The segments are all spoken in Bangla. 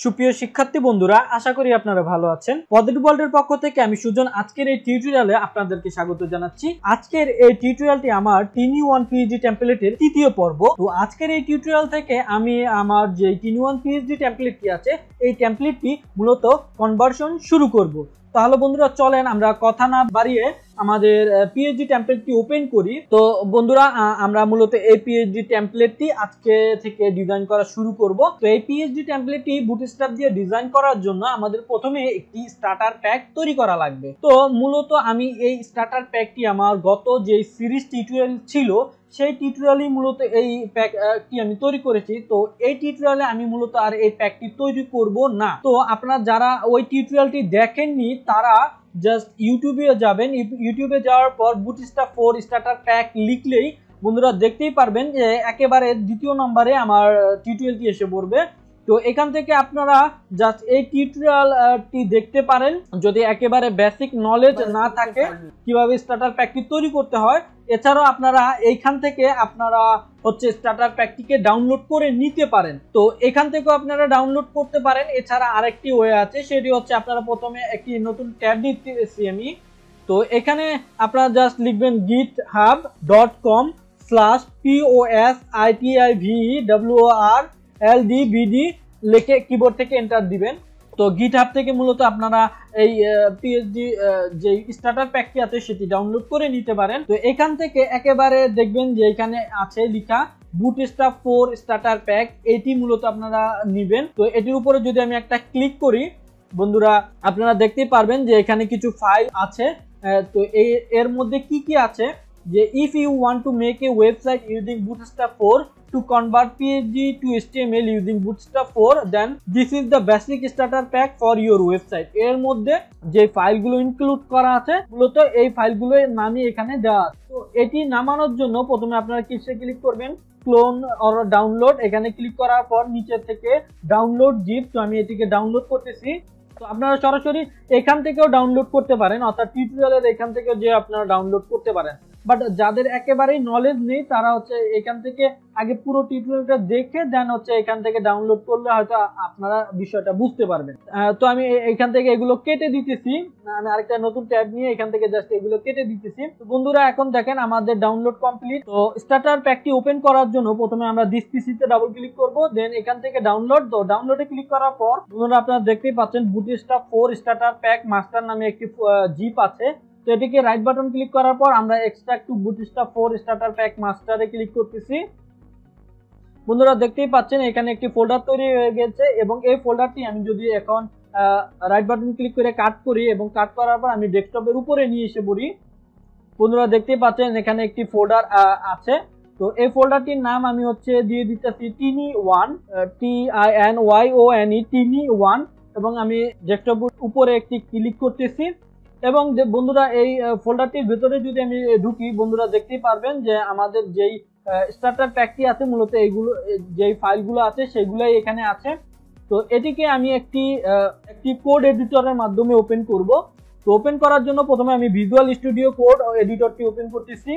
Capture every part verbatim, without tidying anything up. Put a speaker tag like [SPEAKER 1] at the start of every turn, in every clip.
[SPEAKER 1] সুপ্রিয় শিক্ষার্থী বন্ধুরা, আশা করি আপনারা ভালো আছেন। পজিটিভ ওয়ার্ল্ডের পক্ষ থেকে আমি সুজন আজকের এই টিউটোরিয়ালে আপনাদেরকে স্বাগত জানাচ্ছি। আজকের এই টিউটোরিয়ালটি আমার টিনি ওয়ান পিএইচডি টেমপ্লেটের তৃতীয় পর্ব। তো আজকের এই টিউটোরিয়াল থেকে আমি আমার যে টিনি ওয়ান পিএইচডি টেমপ্লেটটি আছে এই টেমপ্লেটটি মূলত কনভার্সন শুরু করব। তাহলে বন্ধুরা চলেন আমরা কথা না বাড়িয়ে আমাদের পিএইচডি টেমপ্লেটটি ওপেন করি। তো বন্ধুরা আমরা মূলত এই পিএইচডি টেমপ্লেটটি আজকে থেকে ডিজাইন করা শুরু করব। তো এই পিএইচডি টেমপ্লেটটি বুটস্ট্র্যাপ দিয়ে ডিজাইন করার জন্য আমাদের প্রথমে একটি স্টার্টার প্যাক তৈরি করা লাগবে। তো মূলত আমি এই স্টার্টার প্যাকটি আমার গত যে সিরিজ টিউটোরিয়াল ছিল সেই টিউটোরিয়ালই মূলত এই প্যাকটি আমি তৈরি করেছি। তো এই টিউটোরিয়ালে আমি মূলত আর এই প্যাকটি তৈরি করব না। তো আপনারা যারা ওই টিউটোরিয়ালটি দেখেননি তারা জাস্ট ইউটিউবে যাবেন, ইউটিউবে যাওয়ার পর বুটস্ট্র্যাপ ফোর স্টার্টার প্যাক লিখলেই বন্ধুরা দেখতেই পারবেন যে একেবারে দ্বিতীয় নম্বরে আমার টিউটোরিয়ালটি এসে পড়বে। তো এখান থেকে আপনারা জাস্ট এই টিউটোরিয়ালটি দেখতে পারেন। যদি একেবারে বেসিক নলেজ না থাকে কিভাবে স্টার্টার প্যাকটি তৈরি করতে হয়, এছাড়াও আপনারা এইখান থেকে আপনারা হচ্ছে স্টার্টার প্যাকটিকে ডাউনলোড করে নিতে পারেন। তো এখান থেকেও আপনারা ডাউনলোড করতে পারেন। এছাড়া আরেকটি ওয়ে আছে, সেটি হচ্ছে আপনারা প্রথমে একটি নতুন ট্যাব দিতেছি আমি। তো এখানে আপনারা জাস্ট লিখবেন GitHub dot com slash POS ITIV W R L D BD লিখে কিবোর্ড থেকে এন্টার দিবেন। তো গিটহাব থেকে মূলত আপনারা এই পিএইচডি যে স্টার্টার প্যাকটি আছে সেটি ডাউনলোড করে নিতে পারেন। তো এখান থেকে একেবারে দেখবেন যে এখানে আছে লেখা বুটস্ট্র্যাপ ফোর স্টার্টার প্যাক, এটি মূলত আপনারা নেবেন। তো এটির উপরে যদি আমি একটা ক্লিক করি বন্ধুরা আপনারা দেখতেই পারবেন যে এখানে কিছু ফাইল আছে। তো এই এর মধ্যে কি কি আছে যে if you want to make a website using bootstrap four to convert P H D to H T M L using Bootstrap four, then this is the basic starter pack for your website. এর মধ্যে যে ফাইলগুলো ইনক্লুড করা আছে মূলত এই ফাইলগুলোর নামই এখানে দেওয়া আছে। তো এটি নামানোর জন্য প্রথমে আপনারা কিসে ক্লিক করবেন, ক্লোন অর ডাউনলোড, এখানে ক্লিক করার পর নিচে থেকে ডাউনলোড জিপ। তো আমি এটিকে ডাউনলোড করতেছি। তো আপনারা সরাসরি এখান থেকেও ডাউনলোড করতে পারেন, অর্থাৎ টিউটোরিয়ালের এখান থেকে যে আপনারা ডাউনলোড করতে পারেন। বাট যাদের একেবারেই নলেজ নেই তারা হচ্ছে এখান থেকে আগে পুরো টিউটোরিয়ালটা দেখে দেন হচ্ছে এখান থেকে ডাউনলোড করলে হয়তো আপনারা বিষয়টা বুঝতে পারবেন। তো আমি এখান থেকে এগুলো কেটে দিতেছি, আমি আরেকটা নতুন ট্যাব নিয়ে এখান থেকে জাস্ট এগুলো কেটে দিতেছি। তো বন্ধুরা এখন দেখেন আমাদের ডাউনলোড কমপ্লিট। তো স্টার্টার প্যাকটি ওপেন করার জন্য প্রথমে আমরা দিস পিসিতে ডাবল ক্লিক করব, দেন এখান থেকে ডাউনলোড। তো ডাউনলোডে ক্লিক করার পর বন্ধুরা আপনারা দেখতেই পাচ্ছেন bootstrap four starter pack master নামে একটি জিপ আছে। তো এটিকে রাইট বাটন ক্লিক করার পর আমরা extract to bootstrap four starter pack মাস্টারে ক্লিক করতেছি। বন্ধুরা দেখতেই পাচ্ছেন এখানে একটি ফোল্ডার তৈরি হয়ে গেছে এবং এই ফোল্ডারটি আমি যদি এখন রাইট বাটন ক্লিক করে কাট করি এবং কাট করার পর আমি ডেস্কটপের উপরে নিয়ে এসে পড়ি, বন্ধুরা দেখতেই পাচ্ছেন এখানে একটি ফোল্ডার আছে। তো এই ফোল্ডারটির নাম আমি হচ্ছে দিয়ে দিতেছি tiny one, T I N Y O N E, tiny one, এবং আমি ডেস্কটপের উপরে একটি ক্লিক করতেছি। এবং বন্ধুরা এই ফোল্ডারটির ভিতরে যদি আমি ঢুকি বন্ধুরা দেখতেই পারবেন যে আমাদের যেই স্টার্টার প্যাকটি আছে মূলত এইগুলো যেই ফাইলগুলো আছে সেগুলাই এখানে আছে। তো এটিকে আমি একটি একটি কোড এডিটরের মাধ্যমে ওপেন করব। তো ওপেন করার জন্য প্রথমে আমি ভিজুয়াল স্টুডিও কোড এডিটরটি ওপেন করতেছি।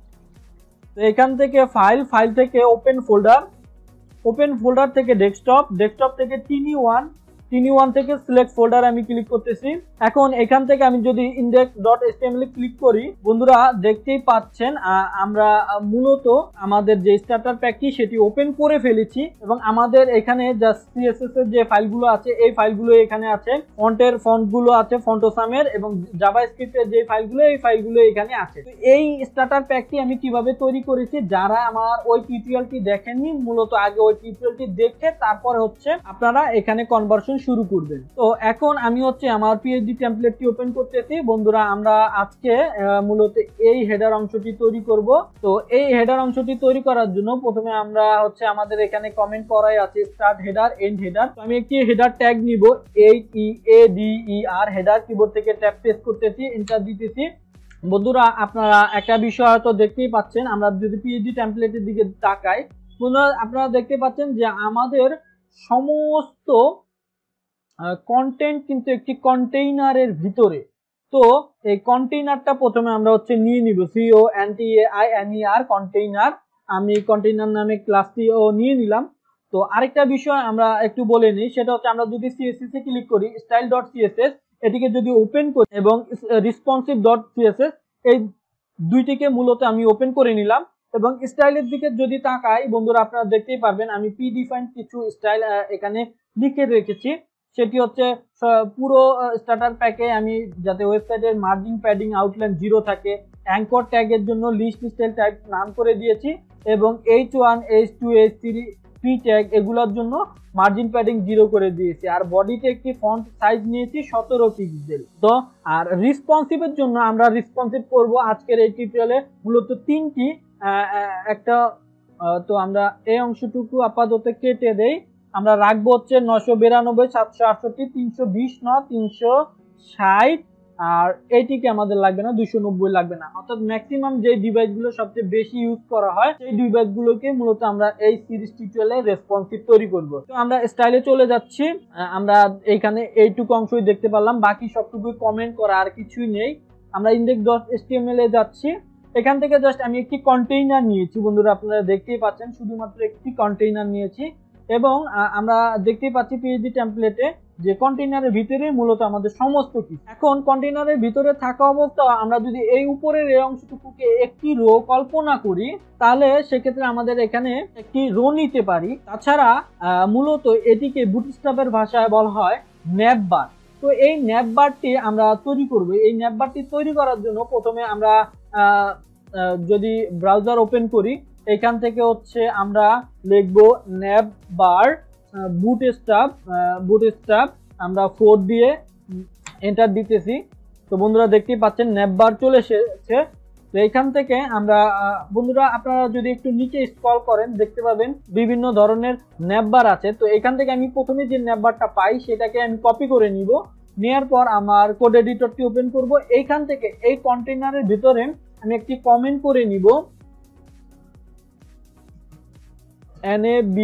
[SPEAKER 1] তো এখান থেকে ফাইল, ফাইল থেকে ওপেন ফোল্ডার, ওপেন ফোল্ডার থেকে ডেস্কটপ, ডেস্কটপ থেকে টিনি ওয়ান, টিনি ওয়ান থেকে সিলেক্ট ফোল্ডার আমি ক্লিক করতেছি। এখন এখান থেকে আমি যদি index dot H T M L click করি বন্ধুরা দেখতেই পাচ্ছেন আমরা মূলত আমাদের যে স্টার্টার প্যাকটি সেটি ওপেন করে ফেলেছি এবং আমাদের এখানে জাস্ট সিএসএস এর যে ফাইলগুলো আছে এই ফাইলগুলো এখানে আছে, ফন্টের ফন্টগুলো আছে ফন্টোসামের, এবং জাভাস্ক্রিপ্টের যে ফাইলগুলো এই ফাইলগুলো এখানে আছে। তো এই স্টার্টার প্যাকটি আমি কিভাবে তৈরি করেছি যারা আমার ওই টিউটোরিয়ালটি দেখেননি মূলত আগে ওই টিউটোরিয়ালটি দেখে তারপর হচ্ছে আপনারা এখানে কনভার্সন শুরু করবেন। তো এখন আমি হচ্ছে আমার পিএইচডি টেমপ্লেটটি ওপেন করতেছি। বন্ধুরা আমরা আজকে মূলত এই হেডার অংশটি তৈরি করব। তো এই হেডার অংশটি তৈরি করার জন্য প্রথমে আমরা হচ্ছে আমাদের এখানে কমেন্ট করাই আছে স্টার্ট হেডার, এন্ড হেডার। তো আমি একটি হেডার ট্যাগ নিব, H E A D E R, header. Keyboard থেকে ট্যাব পেস্ট করতেছি, এন্টার দিতেছি। বন্ধুরা আপনারা একটা বিষয় হয়তো দেখতেই পাচ্ছেন, আমরা যদি পিএইচডি টেমপ্লেটের দিকে তাকাই বন্ধুরা আপনারা দেখতে পাচ্ছেন যে আমাদের সমস্ত কন্টেন্ট কিন্তু একটি কন্টেইনারের ভিতরে। তো এই কন্টেইনারটা প্রথমে আমরা হচ্ছে নিয়ে নিব, C O N T A I N E R, container. আমি কন্টেইনার নামে ক্লাসটি ও নিয়ে নিলাম। তো আরেকটা বিষয় আমরা একটু বলে নিই, সেটা হচ্ছে আমরা যদি সিএসএস এ ক্লিক করি, স্টাইল ডট সিএসএস এটিকে যদি ওপেন করি এবং রেসপন্সিভ ডট সিএসএস এই দুইটিকে মূলত আমি ওপেন করে নিলাম এবং স্টাইলের দিকে যদি তাকাই বন্ধুরা আপনারা দেখতেই পারবেন আমি প্রি ডিফাইন্ড কিছু স্টাইল এখানে লিখে রেখেছি। সেটি হচ্ছে পুরো স্টার্টার প্যাকে আমি যাতে ওয়েবসাইটের মার্জিন প্যাডিং আউটলাইন জিরো থাকে, অ্যাঙ্কর ট্যাগের জন্য লিস্ট স্টাইল টাইপ নাম করে দিয়েছি এবং H one H two H three P tag এগুলোর জন্য মার্জিন প্যাডিং জিরো করে দিয়েছি। আর বডিতে একটি ফন্ট সাইজ নিয়েছি সতেরো পিক্সেল। তো আর রেসপন্সিভের জন্য আমরা রেসপন্সিভ করব আজকের এই টিউটোরিয়ালে মূলত তিনটি একটা। তো আমরা এই অংশটুকু আপাতত কেটে দেই, আমরা রাখবো হচ্ছে নশো বিরানব্বই সাতশো আটষট্টি তিনশো বিশ ন তিনশো ষাট আর এইটিকে আমাদের লাগবে না, দুইশো নব্বই লাগবে না। অর্থাৎ ম্যাক্সিমাম যে ডিভাইস গুলো সবচেয়ে বেশি ইউজ করা হয় সেই ডিভাইস গুলোকে মূলত আমরা এই সিরিজ টিউটোরিয়ালে রেসপন্সিভ তৈরি করব। তো আমরা স্টাইলে চলে যাচ্ছি, আমরা এইখানে এইটুকু অংশই দেখতে পারলাম, বাকি সবটুকু কমেন্ট করা আর কিছুই নেই। আমরা ইন্ডেক্স ডট এইচটিএমএল এ যাচ্ছি, এখান থেকে জাস্ট আমি একটি কন্টেইনার নিয়েছি বন্ধুরা, আপনারা দেখতেই পাচ্ছেন শুধুমাত্র একটি কন্টেইনার নিয়েছি এবং আমরা দেখতেই পাচ্ছি পিএইচপি টেমপ্লেটে যে কন্টেইনারের ভিতরে মূলত আমাদের সমস্ত কিছু। এখন কন্টেইনারের ভিতরে থাকা অবস্থা আমরা যদি এই উপরের এই অংশটুকুকে একটি রো কল্পনা করি তাহলে সেক্ষেত্রে আমাদের এখানে একটি রো নিতে পারি। তাছাড়া মূলত এটিকে বুটস্ট্র্যাপের ভাষায় বলা হয় ন্যাভবার। তো এই ন্যাভবারটি আমরা তৈরি করব। এই ন্যাভবারটি তৈরি করার জন্য প্রথমে আমরা যদি ব্রাউজার ওপেন করি এখান থেকে হচ্ছে আমরা লিখব ন্যাভবার বুটস্ট্র্যাপ বুটস্ট্র্যাপ আমরা ফোর দিয়ে এন্টার দিতেছি। তো বন্ধুরা দেখতেই পাচ্ছেন ন্যাভবার চলে এসেছে। তো এখান থেকে আমরা বন্ধুরা আপনারা যদি একটু নিচে স্ক্রল করেন দেখতে পাবেন বিভিন্ন ধরনের ন্যাভবার আছে। তো এখান থেকে আমি প্রথমে যে ন্যাভবারটা পাই সেটাকে আমি কপি করে নিব, নেওয়ার পর আমার কোড এডিটরটি ওপেন করব। এইখান থেকে এই কন্টেইনারের ভিতরে আমি একটি কমেন্ট করে নিব nav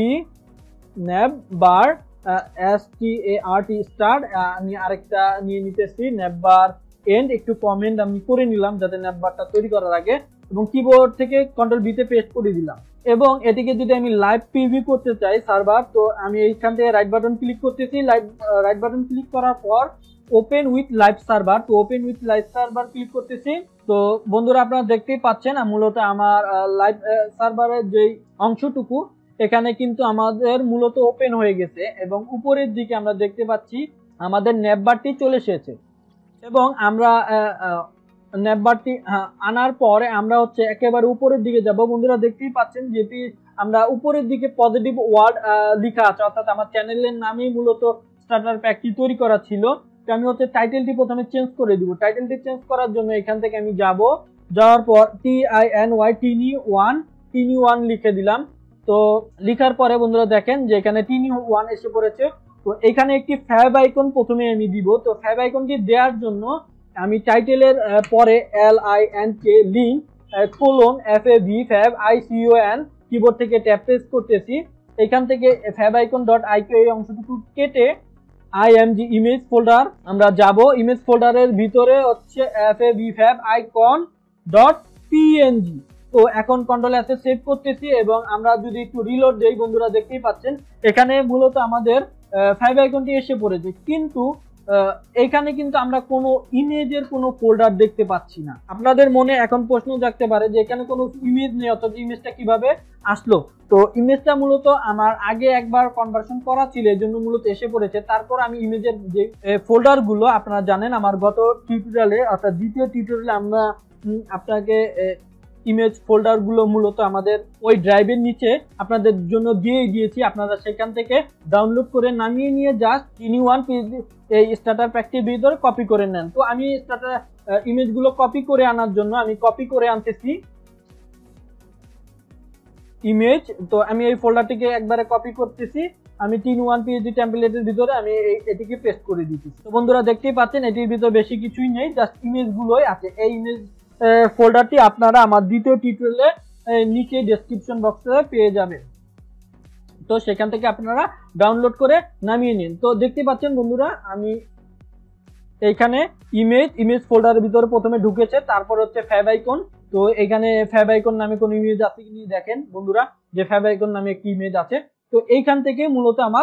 [SPEAKER 1] navbar start start আমি আরেকটা নিয়ে নিতেছি navbar end, একটু কমেন্ট আমি করে নিলাম যাতে navbarটা তৈরি করার আগে এবং কিবোর্ড থেকে কন্ট্রোল ভি তে পেস্ট করে দিলাম। এবং এটিকে যদি আমি লাইভ প্রিভিউ করতে চাই সার্ভার, তো আমি এইখান থেকে রাইট বাটন ক্লিক করতেছি, লাইভ রাইট বাটন ক্লিক করার পর ওপেন উইথ লাইভ সার্ভার, তো open with live server click করতেছি। তো বন্ধুরা আপনারা দেখতেই পাচ্ছেন মূলত আমার লাইভ সার্ভারের যে অংশটুকু এখানে কিন্তু আমাদের মূলত ওপেন হয়ে গেছে এবং উপরের দিকে আমরা দেখতে পাচ্ছি আমাদের ন্যাভবারটি চলে এসেছে এবং আমরা ন্যাভবারটি আনার পরে আমরা হচ্ছে একেবারে উপরের দিকে যাব। বন্ধুরা দেখতেই পাচ্ছেন যেটি আমরা উপরের দিকে পজিটিভ ওয়ার্ড লেখা আছে, অর্থাৎ আমার চ্যানেলের নামেই মূলত স্টার্টার প্যাকটি তৈরি করা ছিল। তো আমি হচ্ছে টাইটেলটি প্রথমে চেঞ্জ করে দিব। টাইটেলটি চেঞ্জ করার জন্য এখান থেকে আমি যাব, যাওয়ার পর T I N Y tiny one tiny one লিখে দিলাম। তো লেখার পরে বন্ধুরা দেখেন যে এখানে টিনি ওয়ান এসে পড়েছে। তো এখানে একটি ফ্যাব আইকন প্রথমে আমি দিব। তো ফ্যাব আইকনটি দেওয়ার জন্য আমি টাইটেলের পরে L I N K link colon F A V fav I C O N keyboard থেকে ট্যাপ প্রেস করতেছি। এখান থেকে ফ্যাব আইকন ডট আইকিউ এই অংশটুকু কেটে আইএমজি ইমেজ ফোল্ডার আমরা যাব। ইমেজ ফোল্ডারের ভিতরে হচ্ছে F A V fav icon dot PNG. তো এখন কন্ট্রোল এস সেভ করতেছি এবং আমরা যদি একটু রিলোড দেই বন্ধুরা দেখতেই পাচ্ছেন এখানে মূলত আমাদের ফাইভ আইকনটি এসে পড়েছে, কিন্তু এখানে কিন্তু আমরা কোনো ইমেজের কোনো ফোল্ডার দেখতে পাচ্ছি না। আপনাদের মনে এখন প্রশ্ন জাগতে পারে যে এখানে কোনো ইমেজ নেই, অর্থাৎ ইমেজটা কিভাবে আসলো। তো ইমেজটা মূলত আমার আগে একবার কনভার্সন করা ছিল এই জন্য মূলত এসে পড়েছে। তারপর আমি ইমেজের যে ফোল্ডারগুলো আপনারা জানেন আমার গত টিউটোরিয়ালে অর্থাৎ দ্বিতীয় টিউটোরিয়ালে আমরা আপনাকে ইমেজ ফোল্ডারগুলো মূলত আমাদের ওই ড্রাইভের নিচে আপনাদের জন্য দিয়ে দিয়েছি, আপনারা সেখান থেকে ডাউনলোড করে নামিয়ে নিয়ে জাস্ট টিনি ওয়ান এই স্টার্টার প্যাকটির ভিতরে কপি করে নেন। তো আমি স্টার্টার ইমেজগুলো কপি করে আনার জন্য আমি কপি করে আনতেছি ইমেজ। তো আমি এই ফোল্ডারটিকে একবারে কপি করতেছি, আমি টিনি ওয়ান পিএইচপি টেমপ্লেটের ভিতরে আমি এটিকে পেস্ট করে দিতেছি। তো বন্ধুরা দেখতেই পাচ্ছেন এটির ভিতরে বেশি কিছুই নেই, জাস্ট ইমেজগুলোই আছে। এই ইমেজ ফোল্ডারটি আপনারা আমার দ্বিতীয় টিউটোরিয়ালে নিচে ডেসক্রিপশন বক্সে পেয়ে যাবেন, তো সেখান থেকে আপনারা ডাউনলোড করে নামিয়ে নিন। তো দেখতে পাচ্ছেন বন্ধুরা আমি এইখানে ইমেজ ইমেজ ফোল্ডারের ভিতরে প্রথমে ঢুকেছে, তারপর হচ্ছে ফ্যাব আইকন। তো এখানে ফ্যাব আইকন নামে কোন ইমেজ আছে কি দেখেন বন্ধুরা যে ফ্যাব আইকন নামে একটি ইমেজ আছে। তো এইখান থেকে মূলত আমার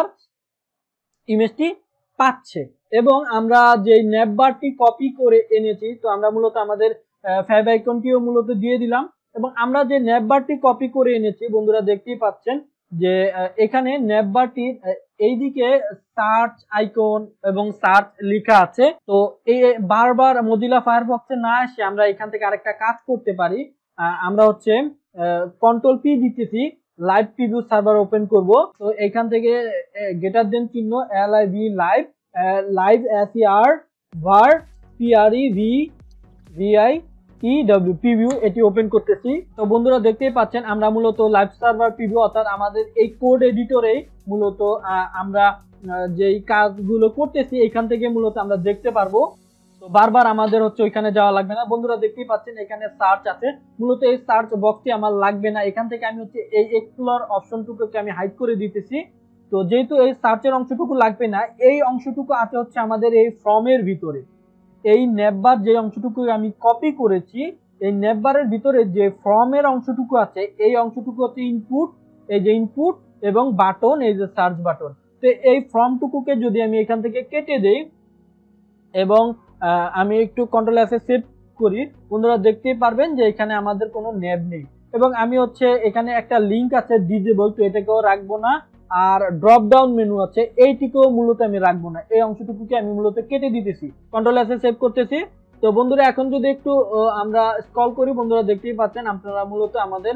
[SPEAKER 1] ইমেজটি পাচ্ছে। এবং আমরা যে নেভবারটি কপি করে এনেছি, তো আমরা মূলত আমাদের ফ্যাব আইকনটিও মূলত দিয়ে দিলাম। এবং আমরা যে নেভবারটি কপি করে এনেছি বন্ধুরা দেখতেই পাচ্ছেন যে এখানে নেভবারটির এইদিকে সার্চ আইকন এবং সার্চ লেখা আছে। তো এই বারবার মোজিলা ফায়ারফক্সে না এসে আমরা এখান থেকে আরেকটা কাজ করতে পারি। আমরা হচ্ছে কন্ট্রোল পি দিতেছি, লাইভ প্রিভিউ সার্ভার ওপেন করব। তো এখান থেকে গ্রেটার দেন চিহ্ন L I V live live S E R V P R E V V I E W preview এটি ওপেন করতেছি। তো বন্ধুরা দেখতেই পাচ্ছেন আমরা মূলত লাইভ সার্ভার প্রিভিউ অর্থাৎ আমাদের এই কোড এডিটরে মূলত আমরা যেই কাজগুলো করতেছি এখান থেকে মূলত আমরা দেখতে পারবো। তো বারবার আমাদের হচ্ছে ওইখানে যাওয়া লাগবে না। বন্ধুরা দেখতেই পাচ্ছেন এখানে সার্চ আছে, মূলত এই সার্চ বক্সটি আমার লাগবে না। এখান থেকে আমি হচ্ছে এই এক্সপ্লোর অপশনটুকুকে আমি হাইড করে দিতেছি। তো যেহেতু এই সার্চের অংশটুকু লাগবে না, এই অংশটুকু আছে হচ্ছে আমাদের এই ফর্মের ভিতরে। এই নেভবার যে অংশটুকু আমি কপি করেছি, এই নেভবারের ভিতরে যে ফর্মের অংশটুকু আছে এই অংশটুকু হচ্ছে ইনপুট, এই যে ইনপুট এবং বাটন, এই যে সার্চ বাটন। তো এই ফর্মটুকুকে যদি আমি এখান থেকে কেটে দেই এবং আমি একটু কন্ট্রোল এস এ সেভ করি, বন্ধুরা দেখতেই পারবেন যে এখানে আমাদের কোনো নেভ নেই। এবং আমি হচ্ছে এখানে একটা লিঙ্ক আছে ডিজেবল, তো এটাকেও রাখবো না। আর ড্রপ ডাউন মেনু আছে, এইটিকেও মূলত আমি রাখবো না। এই অংশটুকুকে আমি মূলত কেটে দিতেছি, কন্ট্রোল এস এ সেভ করতেছি। তো বন্ধুরা এখন যদি একটু আমরা স্ক্রল করি, বন্ধুরা দেখতেই পাচ্ছেন আপনারা মূলত আমাদের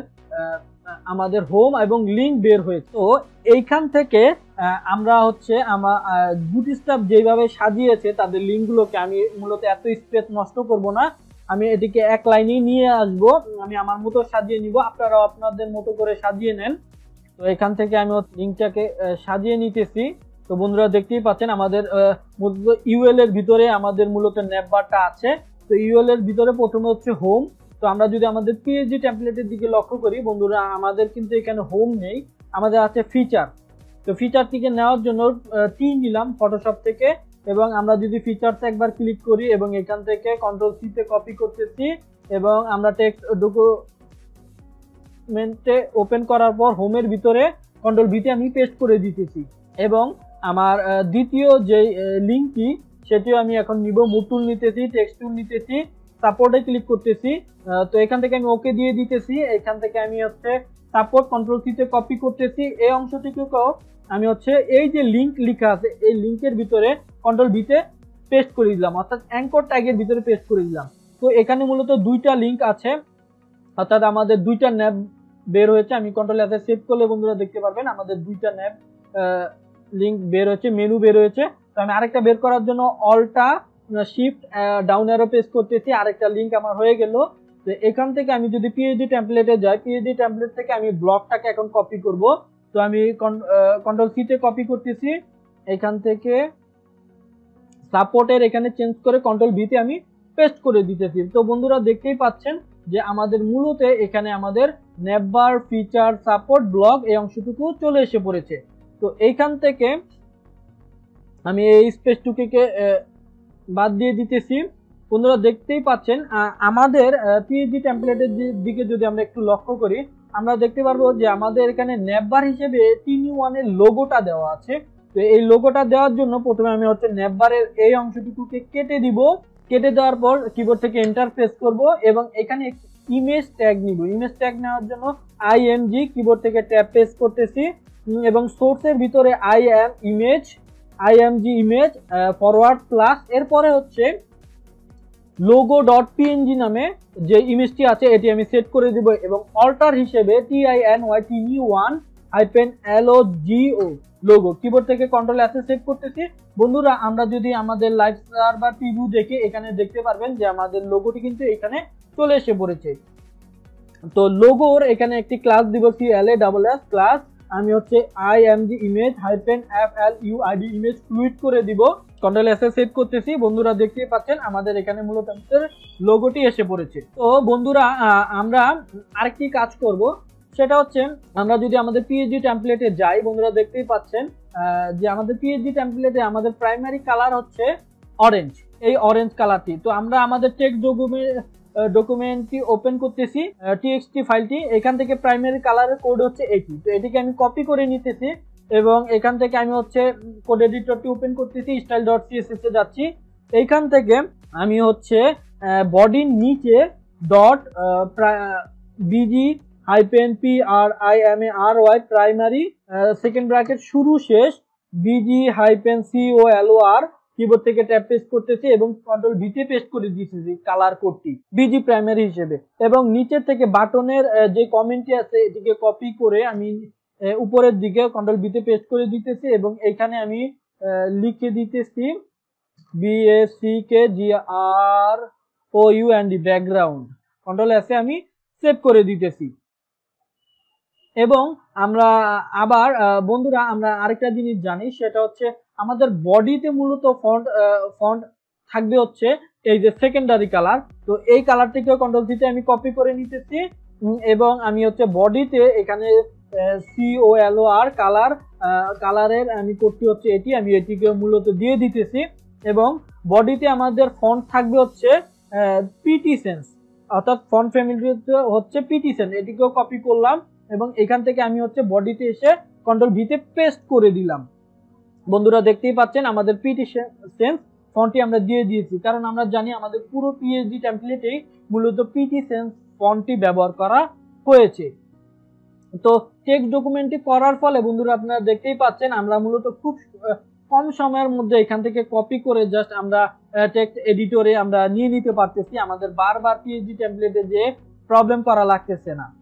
[SPEAKER 1] আমাদের হোম এবং লিঙ্ক বের হয়েছে। তো এইখান থেকে আমরা হচ্ছে আমার বুটস্ট্র্যাপ যেভাবে সাজিয়েছে তাদের লিঙ্কগুলোকে আমি মূলত এত স্পেস নষ্ট করব না, আমি এটিকে এক লাইনেই নিয়ে আসবো। আমি আমার মতো সাজিয়ে নিব, আপনারাও আপনাদের মতো করে সাজিয়ে নেন। তো এখান থেকে আমি লিঙ্কটাকে সাজিয়ে নিতেছি। তো বন্ধুরা দেখতেই পাচ্ছেন আমাদের ইউএল এর ভিতরে আমাদের মূলত নেভবারটা আছে। তো ইউএল এর ভিতরে প্রথমে হচ্ছে হোম। তো আমরা যদি আমাদের পিএইচডি টেমপ্লেটের দিকে লক্ষ্য করি বন্ধুরা, আমাদের কিন্তু এখানে হোম নেই, আমাদের আছে ফিচার। তো ফিচারটিকে নেওয়ার জন্য টি নিলাম ফটোশপ থেকে, এবং আমরা যদি ফিচারস একবার ক্লিক করি এবং এখান থেকে কন্ট্রোল সি তে কপি করতেছি এবং আমরা টেক্সট ডকুমেন্টে ওপেন করার পর হোমের ভিতরে কন্ট্রোল ভিতে আমি পেস্ট করে দিতেছি। এবং আমার দ্বিতীয় যে লিঙ্কটি সেটিও আমি এখন নিব, মুভ টুল নিতেছি, টেক্সট টুল নিতেছি, সাপোর্টে ক্লিক করতেছি। তো এখান থেকে আমি ওকে দিয়ে দিতেছি। এখান থেকে আমি হচ্ছে সাপোর্ট কন্ট্রোল সি তে কপি করতেছি। এই অংশটিকেও আমি হচ্ছে এই যে লিঙ্ক লেখা আছে এই লিঙ্কের ভিতরে কন্ট্রোল ভিতে পেস্ট করে দিলাম, অর্থাৎ অ্যাঙ্কর ট্যাগের ভিতরে পেস্ট করে দিলাম। তো এখানে মূলত দুইটা লিঙ্ক আছে, অর্থাৎ আমাদের দুইটা ন্যাব বের হয়েছে। আমি কন্ট্রোল এস সেভ করলে বন্ধুরা দেখতে পারবেন আমাদের দুইটা ন্যাব লিঙ্ক বের হয়েছে, মেনু বের হয়েছে। তো আমি আরেকটা বের করার জন্য alt shift down arrow press করতেছি, আরেকটা লিঙ্ক আমার হয়ে গেল। তো এখান থেকে আমি যদি পিএইচডি টেমপ্লেটে যাই, পিএইচডি টেমপ্লেট থেকে আমি ব্লকটাকে এখন কপি করব। তো আমি কন্ট্রোল সি তে কপি করতেছি, এখান থেকে সাপোর্টের এখানে চেঞ্জ করে কন্ট্রোল ভি তে আমি পেস্ট করে দিতেছি। তো বন্ধুরা দেখতেই পাচ্ছেন যে আমাদের মূলত এখানে আমাদের নেভবার, ফিচার, সাপোর্ট, ব্লগ এই অংশটুকু চলে এসে পড়েছে। তো এইখান থেকে আমি এই স্পেসটুকুকে বাদ দিয়ে দিতেছি। বন্ধুরা দেখতেই পাচ্ছেন আমাদের পিএইচডি টেমপ্লেটের দিকে যদি আমরা একটু লক্ষ্য করি, আমরা দেখতে পারবো যে আমাদের এখানে নেভবার হিসেবে টিনি ওয়ান এর লোগোটা দেওয়া আছে। তো এই লোগোটা দেওয়ার জন্য প্রথমে আমি হচ্ছে নেভবারের এই অংশটুকুকে কেটে দিব। কেটে দেওয়ার পর কিবোর্ড থেকে এন্টার প্রেস করব এবং এখানে ইমেজ ট্যাগ নিব। ইমেজ ট্যাগ নেওয়ার জন্য আইএমজি কিবোর্ড থেকে ট্যাব প্রেস করতেছি এবং সোর্সের ভিতরে I M image, IMG image forward plus, এরপরে হচ্ছে লোগো ডট পিএনজি নামে যে ইমেজটি আছে এটি আমি সেট করে দিব এবং অল্টার হিসেবে T I N Y T one hyphen L O G O logo, keyboard থেকে কন্ট্রোল এস সেভ করতেছি। বন্ধুরা আমরা যদি আমাদের লাইভ সার্ভার প্রিভিউ দেখে এখানে দেখতে পারবেন যে আমাদের লোগোটি কিন্তু এখানে চলে এসে পড়েছে। তো লোগোর এখানে একটি ক্লাস দিব, C L A double S class, আমি হচ্ছে IMG image hyphen F L U I D image fluid করে দিব। কন্ট্রোল এস সেভ করতেছি। বন্ধুরা দেখতেই পাচ্ছেন আমাদের এখানে মূলত লোগোটি এসে পড়েছে। তো বন্ধুরা আমরা আরেকটি কাজ করব, সেটা হচ্ছে আমরা যদি আমাদের পিএইচডি টেমপ্লেটে যাই, বন্ধুরা দেখতেই পাচ্ছেন যে আমাদের পিএইচডি টেমপ্লেটে আমাদের প্রাইমারি কালার হচ্ছে অরেঞ্জ, এই অরেঞ্জ কালারটি। তো আমরা আমাদের টেক্সট ডকুমেন্ট ডকুমেন্টটি ওপেন করতেছি, টিএক্সটি ফাইলটি। এখান থেকে প্রাইমারি কালারের কোড হচ্ছে এটি, তো এটিকে আমি কপি করে নিতেছি এবং এখান থেকে আমি হচ্ছে কোড এডিটরটি ওপেন করতেছি, স্টাইল ডট সিএসএস এ যাচ্ছি। এইখান থেকে আমি হচ্ছে বডির নিচে dot BG hyphen P R I M A R Y primary second bracket শুরু শেষ BG hyphen C O L O R keyboard থেকে ট্যাব পেস্ট করতেছি এবং কন্ট্রোল ভিতে পেস্ট করে দিতেছি কালার কোডটি বিজি প্রাইমারি হিসেবে। এবং নিচের থেকে বাটনের যে কমেন্টটি আছে এটিকে কপি করে আমি উপরের দিকে কন্ট্রোল ভিতে পেস্ট করে দিতেছি এবং এখানে আমি লিখে দিতেছি B A C K G R O U N D background. Control S আমি সেভ করে দিতেছি। এবং আমরা আবার বন্ধুরা আমরা আরেকটা জিনিস জানি, সেটা হচ্ছে আমাদের বডিতে মূলত ফন্ট ফন্ট থাকবে হচ্ছে এই যে সেকেন্ডারি কালার। তো এই কালারটিকে কন্ট্রোল সিতে আমি কপি করে নিতেছি এবং আমি হচ্ছে বডিতে এখানে সি ও এল ও আর কালার কালারের আমি করতে হচ্ছে এটি, আমি এটিকে মূলত দিয়ে দিতেছি। এবং বডিতে আমাদের ফন্ট থাকবে হচ্ছে পিটি সেন্স, অর্থাৎ ফন্ট ফ্যামিলি হচ্ছে পিটি সেন্স, এটিকেও কপি করলাম এবং এখান থেকে আমি হচ্ছে বডিতে এসে কন্ট্রোল ভিতে পেস্ট করে দিলাম। বন্ধুরা দেখতেই পাচ্ছেন আমাদের পিটি সেন্স ফন্টটি আমরা দিয়ে দিয়েছি, কারণ আমরা জানি আমাদের পুরো পিএইচডি টেমপ্লেটেই মূলত পিটি সেন্স ফন্টটি ব্যবহার করা হয়েছে। তো টেক্সট ডকুমেন্টটি করার ফলে বন্ধুরা আপনারা দেখতেই পাচ্ছেন আমরা মূলত খুব কম সময়ের মধ্যে এখান থেকে কপি করে জাস্ট আমরা টেক্সট এডিটরে আমরা নিয়ে নিতে পারতেছি, আমাদের বারবার পিএইচডি টেমপ্লেটে যে প্রবলেম করা লাগতেছে না।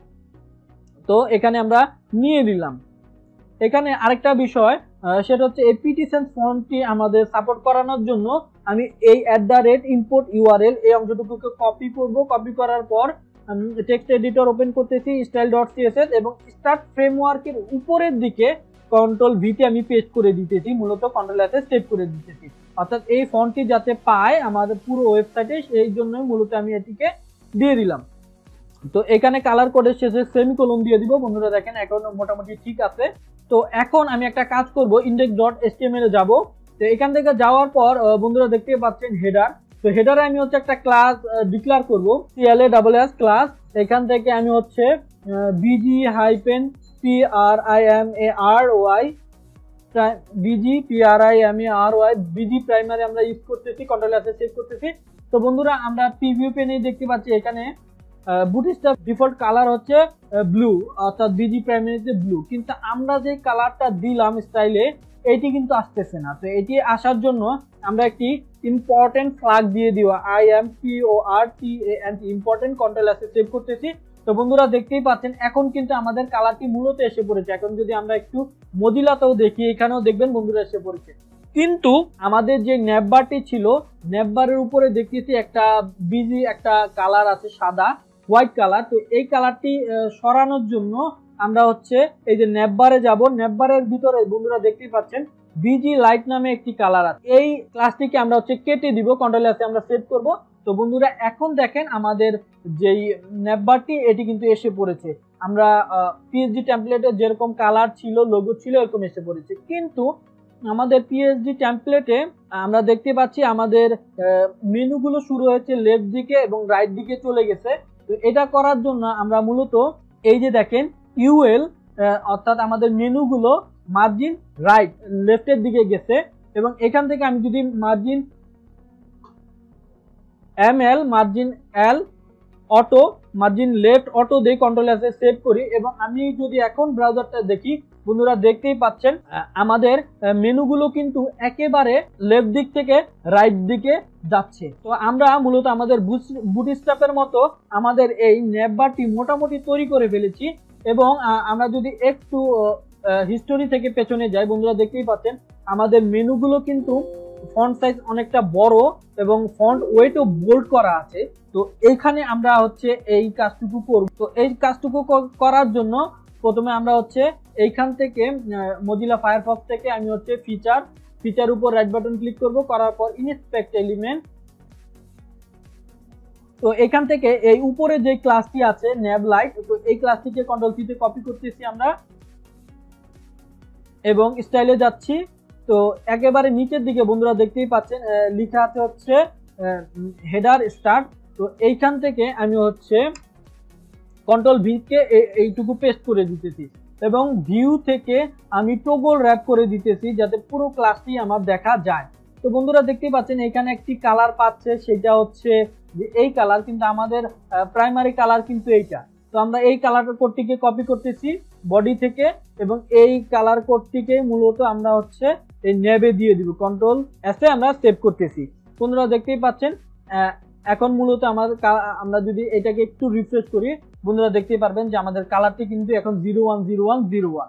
[SPEAKER 1] তো এখানে আমরা নিয়ে দিলাম। এখানে আরেকটা বিষয় সেটা হচ্ছে এই পিটি সেন্স ফন্টটি আমাদের সাপোর্ট করানোর জন্য আমি এই at the rate import URL এই অংশটুকুকে কপি করব। কপি করার পর টেক্সট এডিটর ওপেন করতেছি, স্টাইল ডট সিএসএস এবং স্টার্ট ফ্রেমওয়ার্কের উপরের দিকে কন্ট্রোল ভিতে আমি পেস্ট করে দিতেছি, মূলত কন্ট্রোল এসে সেভ করে দিতেছি, অর্থাৎ এই ফন্টটি যাতে পায় আমাদের পুরো ওয়েবসাইটে সেই জন্য মূলত আমি এটিকে দিয়ে দিলাম। তো এখানে কালার কোডের শেষে সেমিকোলন দিয়ে দিব। বন্ধুরা দেখেন এখন মোটামুটি ঠিক আছে। তো এখন আমি একটা কাজ করব, ইন্ডেক্স ডট এইচটিএমএল এ যাব। তো এখান থেকে যাওয়ার পর বন্ধুরা দেখতে পাচ্ছেন হেডার। তো হেডারে আমি হচ্ছে একটা ক্লাস ডিক্লেয়ার করব, সিএলএ ডাবল এস ক্লাস। এখান থেকে আমি হচ্ছে BG hyphen P R I M A R Y BG P R I M A R Y BG primary আমরা ইউজ করতেছি, কন্ট্রোল এসে সেভ করতেছি। তো বন্ধুরা আমরা প্রিভিউ পেনে দেখতে পাচ্ছি এখানে বুটস্ট্র্যাপ ডিফল্ট কালার হচ্ছে ব্লু, অর্থাৎ বিজি প্রাইমারিতে ব্লু, কিন্তু আমরা যে কালারটা দিলাম স্টাইলে এটি কিন্তু আসতেছে না। তো এটি আসার জন্য আমরা একটি ইম্পর্টেন্ট ফ্ল্যাগ দিয়ে দিব, I M P O R T N important, control এসে সেভ করতেছি। তো বন্ধুরা দেখতেই পাচ্ছেন এখন কিন্তু আমাদের কালারটি মূলত এসে পড়েছে। এখন যদি আমরা একটু মজিলাতেও দেখি এখানেও দেখবেন বন্ধুরা এসে পড়েছে, কিন্তু আমাদের যে নেভবারটি ছিল নেভবারের উপরে দেখতেছি একটা বিজি একটা কালার আছে সাদা হোয়াইট কালার। তো এই কালারটি সরানোর জন্য আমরা হচ্ছে এই যে নেভবারে যাব, নেভবারের ভিতরে বন্ধুরা দেখতেই পাচ্ছেন বিজি লাইট নামে একটি কালার আছে। এই ক্লাসটিকে আমরা হচ্ছে কেটে দিব, কন্ট্রোল এসে আমরা সেভ করব। তো বন্ধুরা এখন দেখেন আমাদের যেই নেভবারটি এটি কিন্তু এসে পড়েছে, আমরা পিএইচডি টেমপ্লেটে যেরকম কালার ছিল লোগো ছিল এরকম এসে পড়েছে। কিন্তু আমাদের পিএইচডি টেমপ্লেটে আমরা দেখতে পাচ্ছি আমাদের মেনুগুলো শুরু হয়েছে লেফট দিকে এবং রাইট দিকে চলে গেছে। তো এটা করার জন্য আমরা মূলত এই যে দেখেন ইউএল অর্থাৎ আমাদের মেনুগুলো মার্জিন রাইট লেফটের দিকে গেছে এবং এখান থেকে আমি যদি margin M L margin L auto margin left auto দিয়ে কন্ট্রোল এসে সেভ করি এবং আমি যদি এখন ব্রাউজারটা দেখি বন্ধুরা দেখতেই পাচ্ছেন আমাদের মেনুগুলো কিন্তু একেবারে লেফট দিক থেকে রাইট দিকে যাচ্ছে। তো আমরা মূলত আমাদের বুটস্ট্র্যাপের মতো আমাদের এই নেভবারটি মোটামুটি তৈরি করে ফেলেছি এবং আমরা যদি একটু হিস্টোরি থেকে পেছনে যাই বন্ধুরা দেখতেই পাচ্ছেন আমাদের মেনুগুলো কিন্তু ফন্ট সাইজ অনেকটা বড় এবং ফন্ট ওয়েটও বোল্ড করা আছে। তো এইখানে আমরা হচ্ছে এই কাজটুকু করব। তো এই কাজটুকু করার জন্য প্রথমে আমরা হচ্ছে এইখান থেকে মজিলা ফায়ারফক্স থেকে আমি হচ্ছে ফিচার ফিচার উপর রাইট বাটন ক্লিক করব, করার পর ইনস্পেক্ট এলিমেন্ট। তো এখান থেকে এই উপরে যে ক্লাসটি আছে নেভ লাইট, তো এই ক্লাসটিকে কন্ট্রোল সি তে কপি করতেছি আমরা এবং স্টাইলে যাচ্ছি। তো একেবারে নিচের দিকে বন্ধুরা দেখতেই পাচ্ছেন লেখা আছে হচ্ছে হেডার স্টার্ট। তো এইখান থেকে আমি হচ্ছে কন্ট্রোল ভি কে এইটুকু পেস্ট করে দিতেছি এবং ভিউ থেকে আমি টগল র‍্যাপ করে দিতেছি যাতে পুরো ক্লাসটি আমার দেখা যায়। তো বন্ধুরা দেখতেই পাচ্ছেন এখানে একটি কালার পাচ্ছে, সেটা হচ্ছে যে এই কালার, কিন্তু আমাদের প্রাইমারি কালার কিন্তু এইটা। তো আমরা এই কালার কোডটিকে কপি করতেছি বডি থেকে এবং এই কালার কোডটিকে মূলত আমরা হচ্ছে এই নেবে দিয়ে দিব, কন্ট্রোল এস এ আমরা সেভ করতেছি। বন্ধুরা দেখতেই পাচ্ছেন এখন মূলত আমাদের আমরা যদি এটাকে একটু রিফ্রেশ করি বন্ধুরা দেখতেই পারবেন যে আমাদের কালারটি কিন্তু এখন zero one zero one zero one.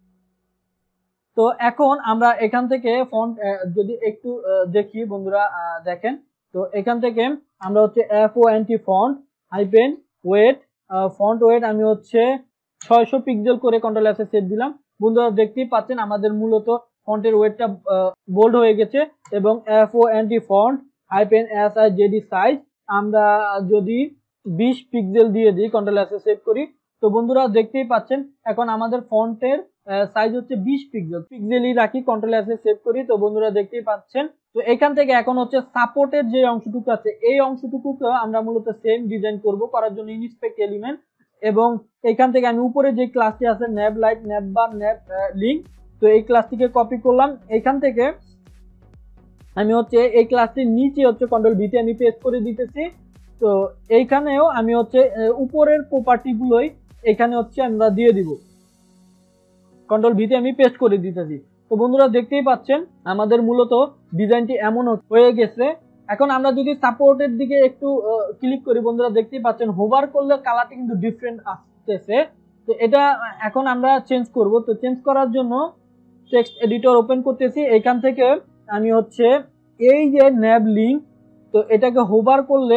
[SPEAKER 1] তো এখন আমরা এখান থেকে ফন্ট যদি একটু দেখি বন্ধুরা দেখেন, তো এখান থেকে আমরা হচ্ছে F O N T font hyphen weight font weight আমি হচ্ছে ছয়শো পিক্সেল করে কন্ট্রোল এস এ সেভ দিলাম। বন্ধুরা দেখতেই পাচ্ছেন আমাদের মূলত ফন্টের ওয়েটটা বোল্ড হয়ে গেছে এবং F O N T font hyphen S I J D size আমরা যদি বিশ পিক্সেল দিয়ে দিই কন্ট্রোল এস এ সেভ করি, তো বন্ধুরা দেখতেই পাচ্ছেন এখন আমাদের ফন্টের সাইজ হচ্ছে বিশ পিক্সেল পিক্সেলই রাখি, কন্ট্রোল এস এ সেভ করি। তো বন্ধুরা দেখতেই পাচ্ছেন তো এখান থেকে এখন হচ্ছে সাপোর্টের যে অংশটুকু আছে এই অংশটুকুকে আমরা মূলত সেম ডিজাইন করব, করার জন্য ইনস্পেক্ট এলিমেন্ট এবং এখান থেকে আমি উপরে যে ক্লাসটি আছে ন্যাব লাইট ন্যাব বার ন্যাব লিঙ্ক, তো এই ক্লাসটিকে কপি করলাম। এখান থেকে আমি হচ্ছে এই ক্লাসটির নিচে হচ্ছে কন্ট্রোল ভিতে আমি পেস্ট করে দিতেছি। তো এইখানেও আমি হচ্ছে উপরের প্রপার্টি গুলোই এখানে হচ্ছে আমরা দিয়ে দিব, কন্ট্রোল ভিতে আমি পেস্ট করে দিতেছি। তো বন্ধুরা দেখতেই পাচ্ছেন আমাদের মূলত ডিজাইনটি এমন হয়ে গেছে। এখন আমরা যদি সাপোর্টের দিকে একটু ক্লিক করি বন্ধুরা দেখতেই পাচ্ছেন হোভার করলে কালারটি কিন্তু ডিফারেন্ট আসতেছে। তো এটা এখন আমরা চেঞ্জ করব। তো চেঞ্জ করার জন্য টেক্সট এডিটর ওপেন করতেছি, এখান থেকে আমি হচ্ছে এই যে ন্যাব লিঙ্ক, তো এটাকে হোভার করলে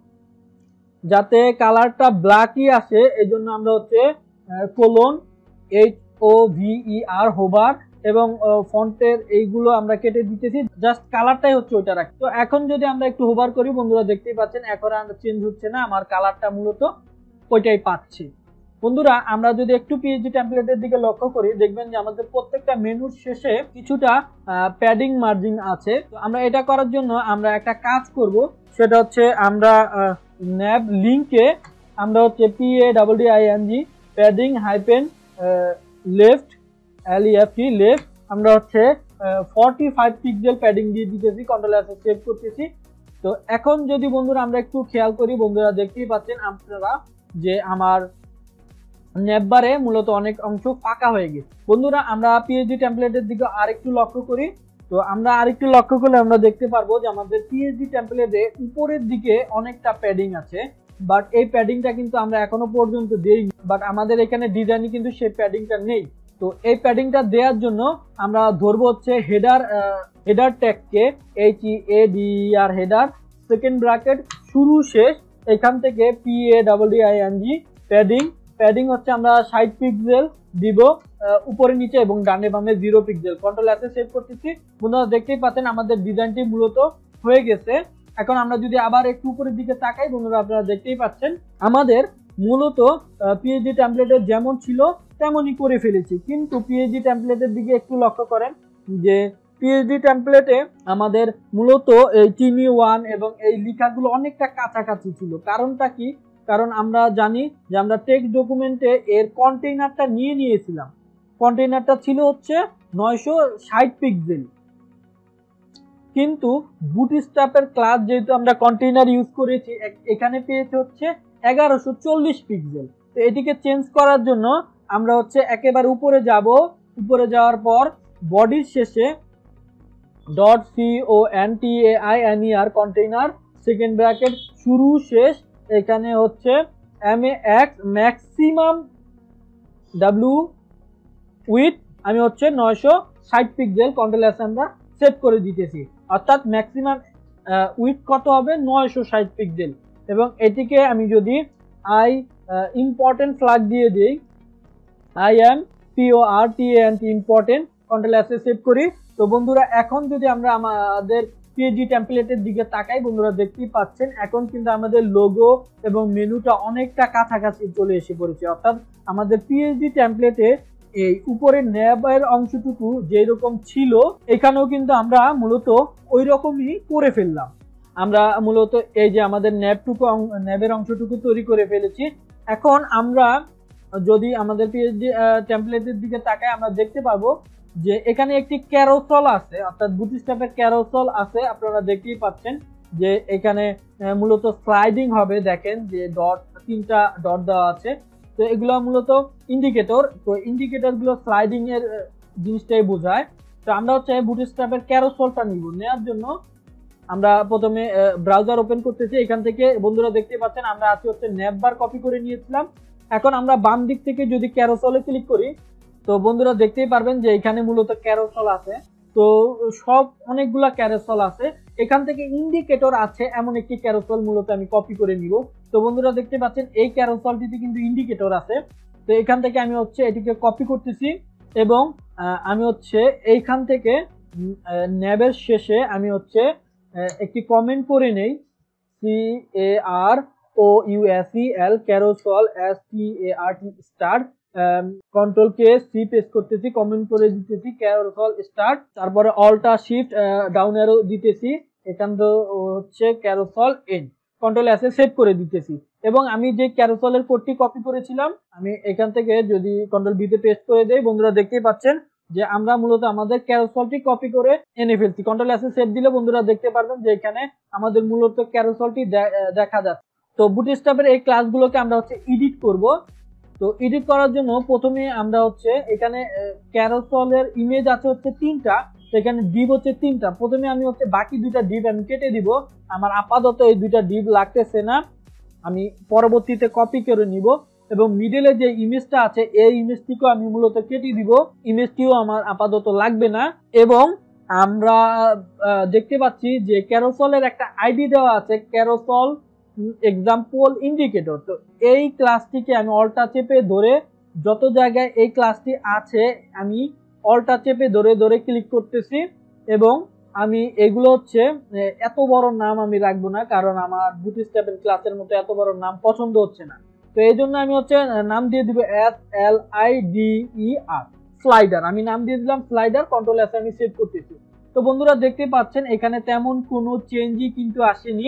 [SPEAKER 1] যাতে কালারটা ব্ল্যাকই আসে এই জন্য আমরা হচ্ছে colon H O V E R hover এবং ফন্টের এইগুলো আমরা কেটে দিতেছি, জাস্ট কালারটাই হচ্ছে ওইটা রাখি। তো এখন যদি আমরা একটু হোভার করি বন্ধুরা দেখতেই পাচ্ছেন এখন আর চেঞ্জ হচ্ছে না, আমার কালারটা মূলত ওইটাই পাচ্ছি। বন্ধুরা আমরা যদি একটু পিএইচডি টেমপ্লেটের দিকে লক্ষ্য করি দেখবেন যে আমাদের প্রত্যেকটা মেনুর শেষে কিছুটা প্যাডিং মার্জিন আছে। তো আমরা এটা করার জন্য আমরা একটা কাজ করব, সেটা হচ্ছে আমরা ন্যাব লিঙ্কে আমরা হচ্ছে P A double D I N G padding hyphen left L E F T left আমরা হচ্ছে ফর্টি ফাইভ পিক্সেল প্যাডিং দিয়ে দিতেছি, কন্ট্রোল এস সেভ করতেছি। তো এখন যদি বন্ধুরা আমরা একটু খেয়াল করি বন্ধুরা দেখতেই পাচ্ছেন আপনারা যে আমার নেটবারে মূলত অনেক অংশ ফাঁকা হয়ে গেছে। বন্ধুরা আমরা পিএইচডি টেমপ্লেটের দিকে আরেকটু লক্ষ্য করি, তো আমরা আরেকটু লক্ষ্য করলে আমরা দেখতে পারবো যে আমাদের পিএইচডি টেমপ্লেটে উপরের দিকে অনেকটা প্যাডিং আছে, বাট এই প্যাডিংটা কিন্তু আমরা এখনো পর্যন্ত দেইনি, বাট আমাদের এখানে ডিজাইনে কিন্তু সেই প্যাডিংটা নেই। তো এই প্যাডিংটা দেওয়ার জন্য আমরা ধরবো হচ্ছে হেডার হেডার ট্যাগকে H E A D R header second bracket শুরু শেষ, এখান থেকে P A double D I N G padding padding হচ্ছে আমরা ষাট পিক্সেল দিব উপরে নিচে এবং ডানে বামে zero pixel, control S save করতেছি। বন্ধুরা দেখতেই পাচ্ছেন আমাদের ডিজাইনটি মূলত হয়ে গেছে। এখন আমরা যদি আবার একটু উপরের দিকে তাকাই বন্ধুরা আপনারা দেখতেই পাচ্ছেন আমাদের মূলত পিএইচডি টেমপ্লেটের যেমন ছিল তেমনই করে ফেলেছি, কিন্তু পিএইচডি টেমপ্লেটের দিকে একটু লক্ষ্য করেন যে পিএইচডি টেমপ্লেটে আমাদের মূলত এই টিনি ওয়ান এবং এই লেখাগুলো অনেকটা কাছাকাছি ছিল। কারণটা কি? কারণ আমরা জানি যে আমরা টেক্সট ডকুমেন্টে এর কন্টেইনারটা নিয়ে নিয়েছিলাম, কন্টেইনারটা ছিল হচ্ছে নয়শো ষাট পিক্সেল, কিন্তু বুটস্ট্র্যাপের ক্লাস যেহেতু আমরা কন্টেইনার ইউজ করেছি এখানে পেয়েছে হচ্ছে এগারোশো চল্লিশ পিক্সেল। তো এটিকে চেঞ্জ করার জন্য আমরা হচ্ছে একেবারে উপরে যাব, উপরে যাওয়ার পর বডির শেষে dot C O N T A I N E R container second bracket শুরু শেষ, এখানে হচ্ছে M A X maximum W width আমি হচ্ছে নয়শো ষাট পিক্সেল কন্ট্রোল এস আমরা সেট করে দিতেছি, অর্থাৎ ম্যাক্সিমাম উইথ কত হবে নয়শো ষাট পিক্সেল। এবং এটিকে আমি যদি আই ইম্পর্টেন্ট ফ্ল্যাগ দিয়ে দিই I M P O R T N T important control S save করি। তো বন্ধুরা এখন যদি আমরা আমাদের পিএইচডি টেমপ্লেটের দিকে তাকাই বন্ধুরা দেখতেই পাচ্ছেন এখন কিন্তু আমাদের লোগো এবং মেনুটা অনেকটা কাছাকাছি চলে এসে পড়েছে, অর্থাৎ আমাদের পিএইচডি টেমপ্লেটে এই উপরের ন্যাবের অংশটুকু যেরকম ছিল এখানেও কিন্তু আমরা মূলত ওই রকমই করে ফেললাম। আমরা মূলত এই যে আমাদের ন্যাবটুকু ন্যাবের অংশটুকু তৈরি করে ফেলেছি। এখন আমরা যদি আমাদের পিএইচডি টেমপ্লেটের দিকে তাকাই আমরা দেখতে পাবো যে এখানে একটি ক্যারোসল আছে, অর্থাৎ বুটস্ট্র্যাপের ক্যারোসল আছে। আপনারা দেখতেই পাচ্ছেন যে এখানে মূলত স্লাইডিং হবে, দেখেন যে ডট তিনটা ডট দেওয়া আছে। তো এগুলো মূলত ইন্ডিকেটর, তো ইন্ডিকেটর গুলো স্লাইডিং এর জিনিসটাই বোঝায়। তো আমরা হচ্ছে বুটস্ট্র্যাপের ক্যারোসলটা নিব। নেওয়ার জন্য আমরা প্রথমে ব্রাউজার ওপেন করতেছি। এখান থেকে বন্ধুরা দেখতে পাচ্ছেন আমরা আজকে হচ্ছে ন্যাববার কপি করে নিয়েছিলাম। এখন আমরা বাম দিক থেকে যদি ক্যারোসলে ক্লিক করি তো বন্ধুরা দেখতেই পারবেন যে এখানে মূলত ক্যারোসল আছে। তো সব অনেকগুলা ক্যারোসল আছে, এখান থেকে ইন্ডিকেটর আছে এমন একটি ক্যারোসল মূলত আমি কপি করে নিব। তো বন্ধুরা দেখতে পাচ্ছেন এই ক্যারোসলটিতে কিন্তু ইন্ডিকেটর আছে। তো এখান থেকে আমি হচ্ছে এটিকে কপি করতেছি এবং আমি হচ্ছে এইখান থেকে ন্যাবের শেষে আমি হচ্ছে একটি কমেন্ট করে নেই, C A R O U S E L carousel S T A R T start, control K C press করতেছি, কমেন্ট করে দিতেছি ক্যারোসল স্টার্ট, তারপরে অল্টা শিফট ডাউন অ্যারো দিতেছি, এখান তো হচ্ছে ক্যারোসল এন্ড, কন্ট্রোল এস এ সেভ করে দিতেছি। এবং আমি যে ক্যারোসলের কোডটি কপি করেছিলাম আমি এখান থেকে যদি কন্ট্রোল বি তে পেস্ট করে দেই বন্ধুরা দেখতেই পাচ্ছেন যে আমরা মূলত আমাদের ক্যারোসলটি কপি করে এনে ফেলছি। কন্ট্রোল এস এ সেভ দিলে বন্ধুরা দেখতে পারবেন যে এখানে আমাদের মূলত ক্যারোসলটি দেখা যাচ্ছে। তো বুটস্ট্র্যাপের এই ক্লাসগুলোকে আমরা হচ্ছে এডিট করব। তো এডিট করার জন্য প্রথমে আমরা হচ্ছে এখানে ক্যারোসলের ইমেজ আছে হচ্ছে তিনটা, এখানে ডিভ হচ্ছে তিনটা। প্রথমে আমি হচ্ছে বাকি দুইটা ডিভ আমি কেটে দিব, আমার আপাতত এই দুইটা ডিভ লাগতেছে না, আমি পরবর্তীতে কপি করে নিব। এবং মিডলে যে ইমেজটা আছে এই ইমেজটিকেও আমি মূলত কেটে দিব, ইমেজটিও আমার আপাতত লাগবে না। এবং আমরা দেখতে পাচ্ছি যে ক্যারোসলের একটা আইডি দেওয়া আছে, ক্যারোসল এক্সাম্পল ইন্ডিকেটর। তো এই ক্লাসটিকে আমি অল্টা চেপে ধরে যত জায়গায় এই ক্লাসটি আছে আমি অল্টা চেপে ধরে ধরে ক্লিক করতেছি এবং আমি এগুলো হচ্ছে এত বড় নাম আমি রাখবো না, কারণ আমার বুটস্ট্র্যাপের ক্লাসের মতো এত বড় নাম পছন্দ হচ্ছে না। তো এই জন্য আমি হচ্ছে নাম দিয়ে দিব S L I D E R, slider. আমি নাম দিয়ে দিলাম স্লাইডার, কন্ট্রোল এস আমি সেভ করতেছি। তো বন্ধুরা দেখতে পাচ্ছেন এখানে তেমন কোনো চেঞ্জই কিন্তু আসেনি,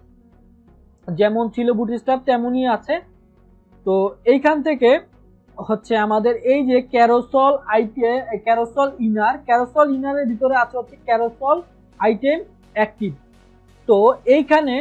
[SPEAKER 1] যেমন ছিল বুটস্ট্র্যাপ তেমনই আছে। তো এইখান থেকে হচ্ছে আমাদের এই যে carousel item, carousel inner, carousel ইনারের ভিতরে আছে হচ্ছে ক্যারোসল আইটেম অ্যাক্টিভ। তো এইখানে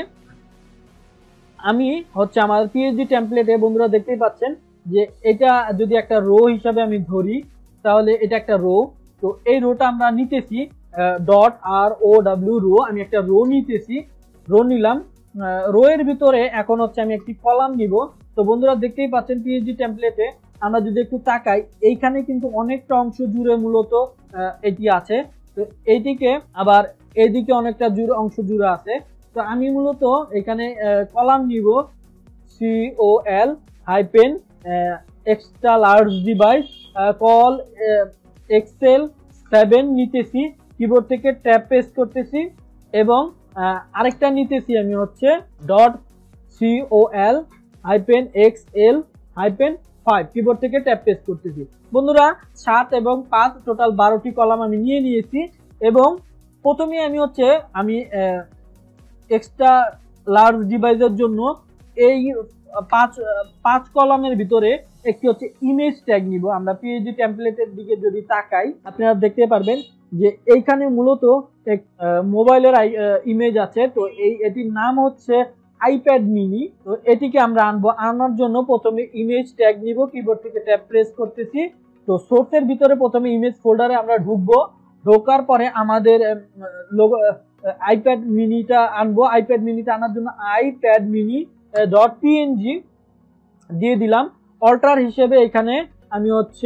[SPEAKER 1] আমি হচ্ছে আমার পিএইচডি টেমপ্লেটে বন্ধুরা দেখতেই পাচ্ছেন যে এটা যদি একটা রো হিসাবে আমি ধরি তাহলে এটা একটা রো। তো এই রোটা আমরা নিতেছি dot R O W row, আমি একটা রো নিতেছি, রো নিলাম। রো এর ভিতরে এখন হচ্ছে আমি একটি কলাম নিব। তো বন্ধুরা দেখতেই পাচ্ছেন পিএইচডি টেমপ্লেটে আমরা যদি একটু তাকাই এইখানে কিন্তু অনেকটা অংশ জুড়ে মূলত এটি আছে। তো এইদিকে আবার এইদিকে অনেকটা জুড়ে অংশ জুড়ে আছে। তো আমি মূলত এখানে কলাম নিব C O L hyphen extra large device col XL seven নিতেছি, কিবোর্ড থেকে ট্যাব পেস্ট করতেছি এবং আরেকটা নিতেছি আমি হচ্ছে dot C O L hyphen X L hyphen five, keyboard থেকে ট্যাব পেস্ট করতেছি। বন্ধুরা সাত এবং পাঁচ টোটাল বারোটি কলাম আমি নিয়ে নিয়েছি এবং প্রথমে আমি হচ্ছে আমি এক্সট্রা লার্জ ডিভাইসের জন্য এই পাঁচ পাঁচ কলামের ভিতরে একটি হচ্ছে ইমেজ ট্যাগ নিব। আমরা পিএইচডি টেমপ্লেটের দিকে যদি তাকাই আপনারা দেখতে পারবেন যে এইখানে মূলত এক মোবাইলের ইমেজ আছে। তো এই এটির নাম হচ্ছে আইপ্যাড মিনি। তো এটিকে আমরা আনবো, আনার জন্য প্রথমে ইমেজ ট্যাগ নিব, কিবোর্ড থেকে ট্যাব প্রেস করতেছি। তো সোর্সের ভিতরে প্রথমে ইমেজ ফোল্ডারে আমরা ঢুকবো, ঢোকার পরে আমাদের লোগো আইপ্যাড মিনিটা আনবো। আইপ্যাড মিনিটা আনার জন্য আইপ্যাড মিনি ডট পিএনজি দিয়ে দিলাম। অল্টার হিসেবে এখানে আমি হচ্ছে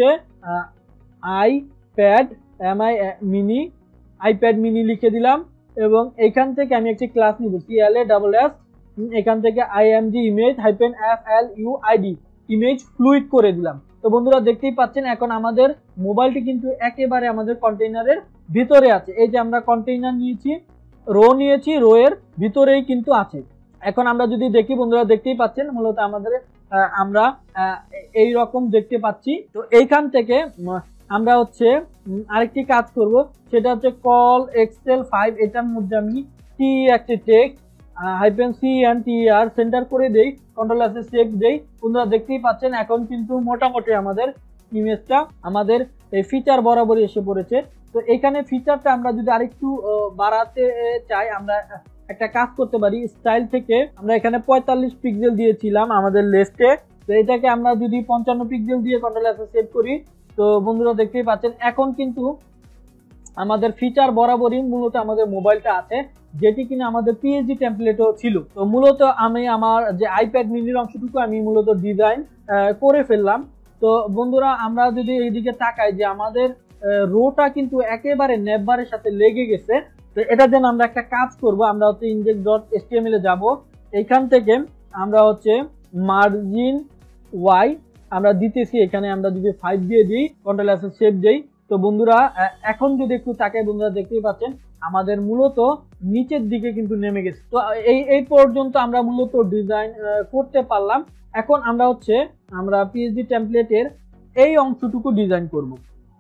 [SPEAKER 1] iPad M I mini iPad mini লিখে দিলাম এবং এখান থেকে আমি একটি ক্লাস নিব C L A double S, এখান থেকে IMG image hyphen F L U I D image fluid করে দিলাম। তো বন্ধুরা দেখতেই পাচ্ছেন এখন আমাদের মোবাইলটি কিন্তু একেবারে আমাদের কন্টেইনারের ভিতরে আছে। এই যে আমরা কন্টেইনার নিয়েছি, রো নিয়েছি, রো এর ভিতরেই কিন্তু আছে। এখন আমরা যদি দেখি বন্ধুরা দেখতেই পাচ্ছেন মূলত আমাদের আমরা এই রকম দেখতে পাচ্ছি। তো এইখান থেকে আমরা হচ্ছে আরেকটি কাজ করব, সেটা হচ্ছে কল এক্সেল ফাইভ, এটার মধ্যে আমি টি একটি text hyphen C N T R center করে দেই, কন্ট্রোল এস সেভ দেই, বন্ধুরা দেখতেই পাচ্ছেন এখন কিন্তু মোটামুটি আমাদের ইমেজটা আমাদের এই ফিচার বরাবরই এসে পড়েছে। তো এখানে ফিচারটা আমরা যদি আরেকটু বাড়াতে চাই, আমরা একটা কাজ করতে পারি, স্টাইল থেকে আমরা এখানে পঁয়তাল্লিশ পিক্সেল দিয়েছিলাম আমাদের লেফটে, তো এটাকে আমরা যদি পঞ্চান্ন পিক্সেল দিয়ে কন্ট্রোল এস সেভ করি, তো বন্ধুরা দেখতেই পাচ্ছেন এখন কিন্তু আমাদের ফিচার বরাবরই মূলত আমাদের মোবাইলটা আছে, যেটি কিনা আমাদের পিএইচডি টেমপ্লেটও ছিল। তো মূলত আমি আমার যে আইপ্যাড মিনির অংশটুকু আমি মূলত ডিজাইন করে ফেললাম। তো বন্ধুরা আমরা যদি এইদিকে তাকাই যে আমাদের রোটা কিন্তু একেবারে নেটবারের সাথে লেগে গেছে, তো এটার জন্য আমরা একটা কাজ করব, আমরা হচ্ছে ইনডেক্স ডট এইচটিএমএল এ যাব, এখান থেকে আমরা হচ্ছে মার্জিন ওয়াই আমরা দিতেছি, এখানে আমরা যদি ফাইভ দিয়ে দিই, কন্ট্রোল এস সেভ দেই, তো বন্ধুরা এখন যদি একটু তাকাই বন্ধুরা দেখতেই পাচ্ছেন আমাদের মূলত নিচের দিকে কিন্তু নেমে গেছে। তো এই এই পর্যন্ত আমরা মূলত ডিজাইন করতে পারলাম। এখন আমরা হচ্ছে আমরা পিএইচডি টেমপ্লেটের এই অংশটুকু ডিজাইন করব।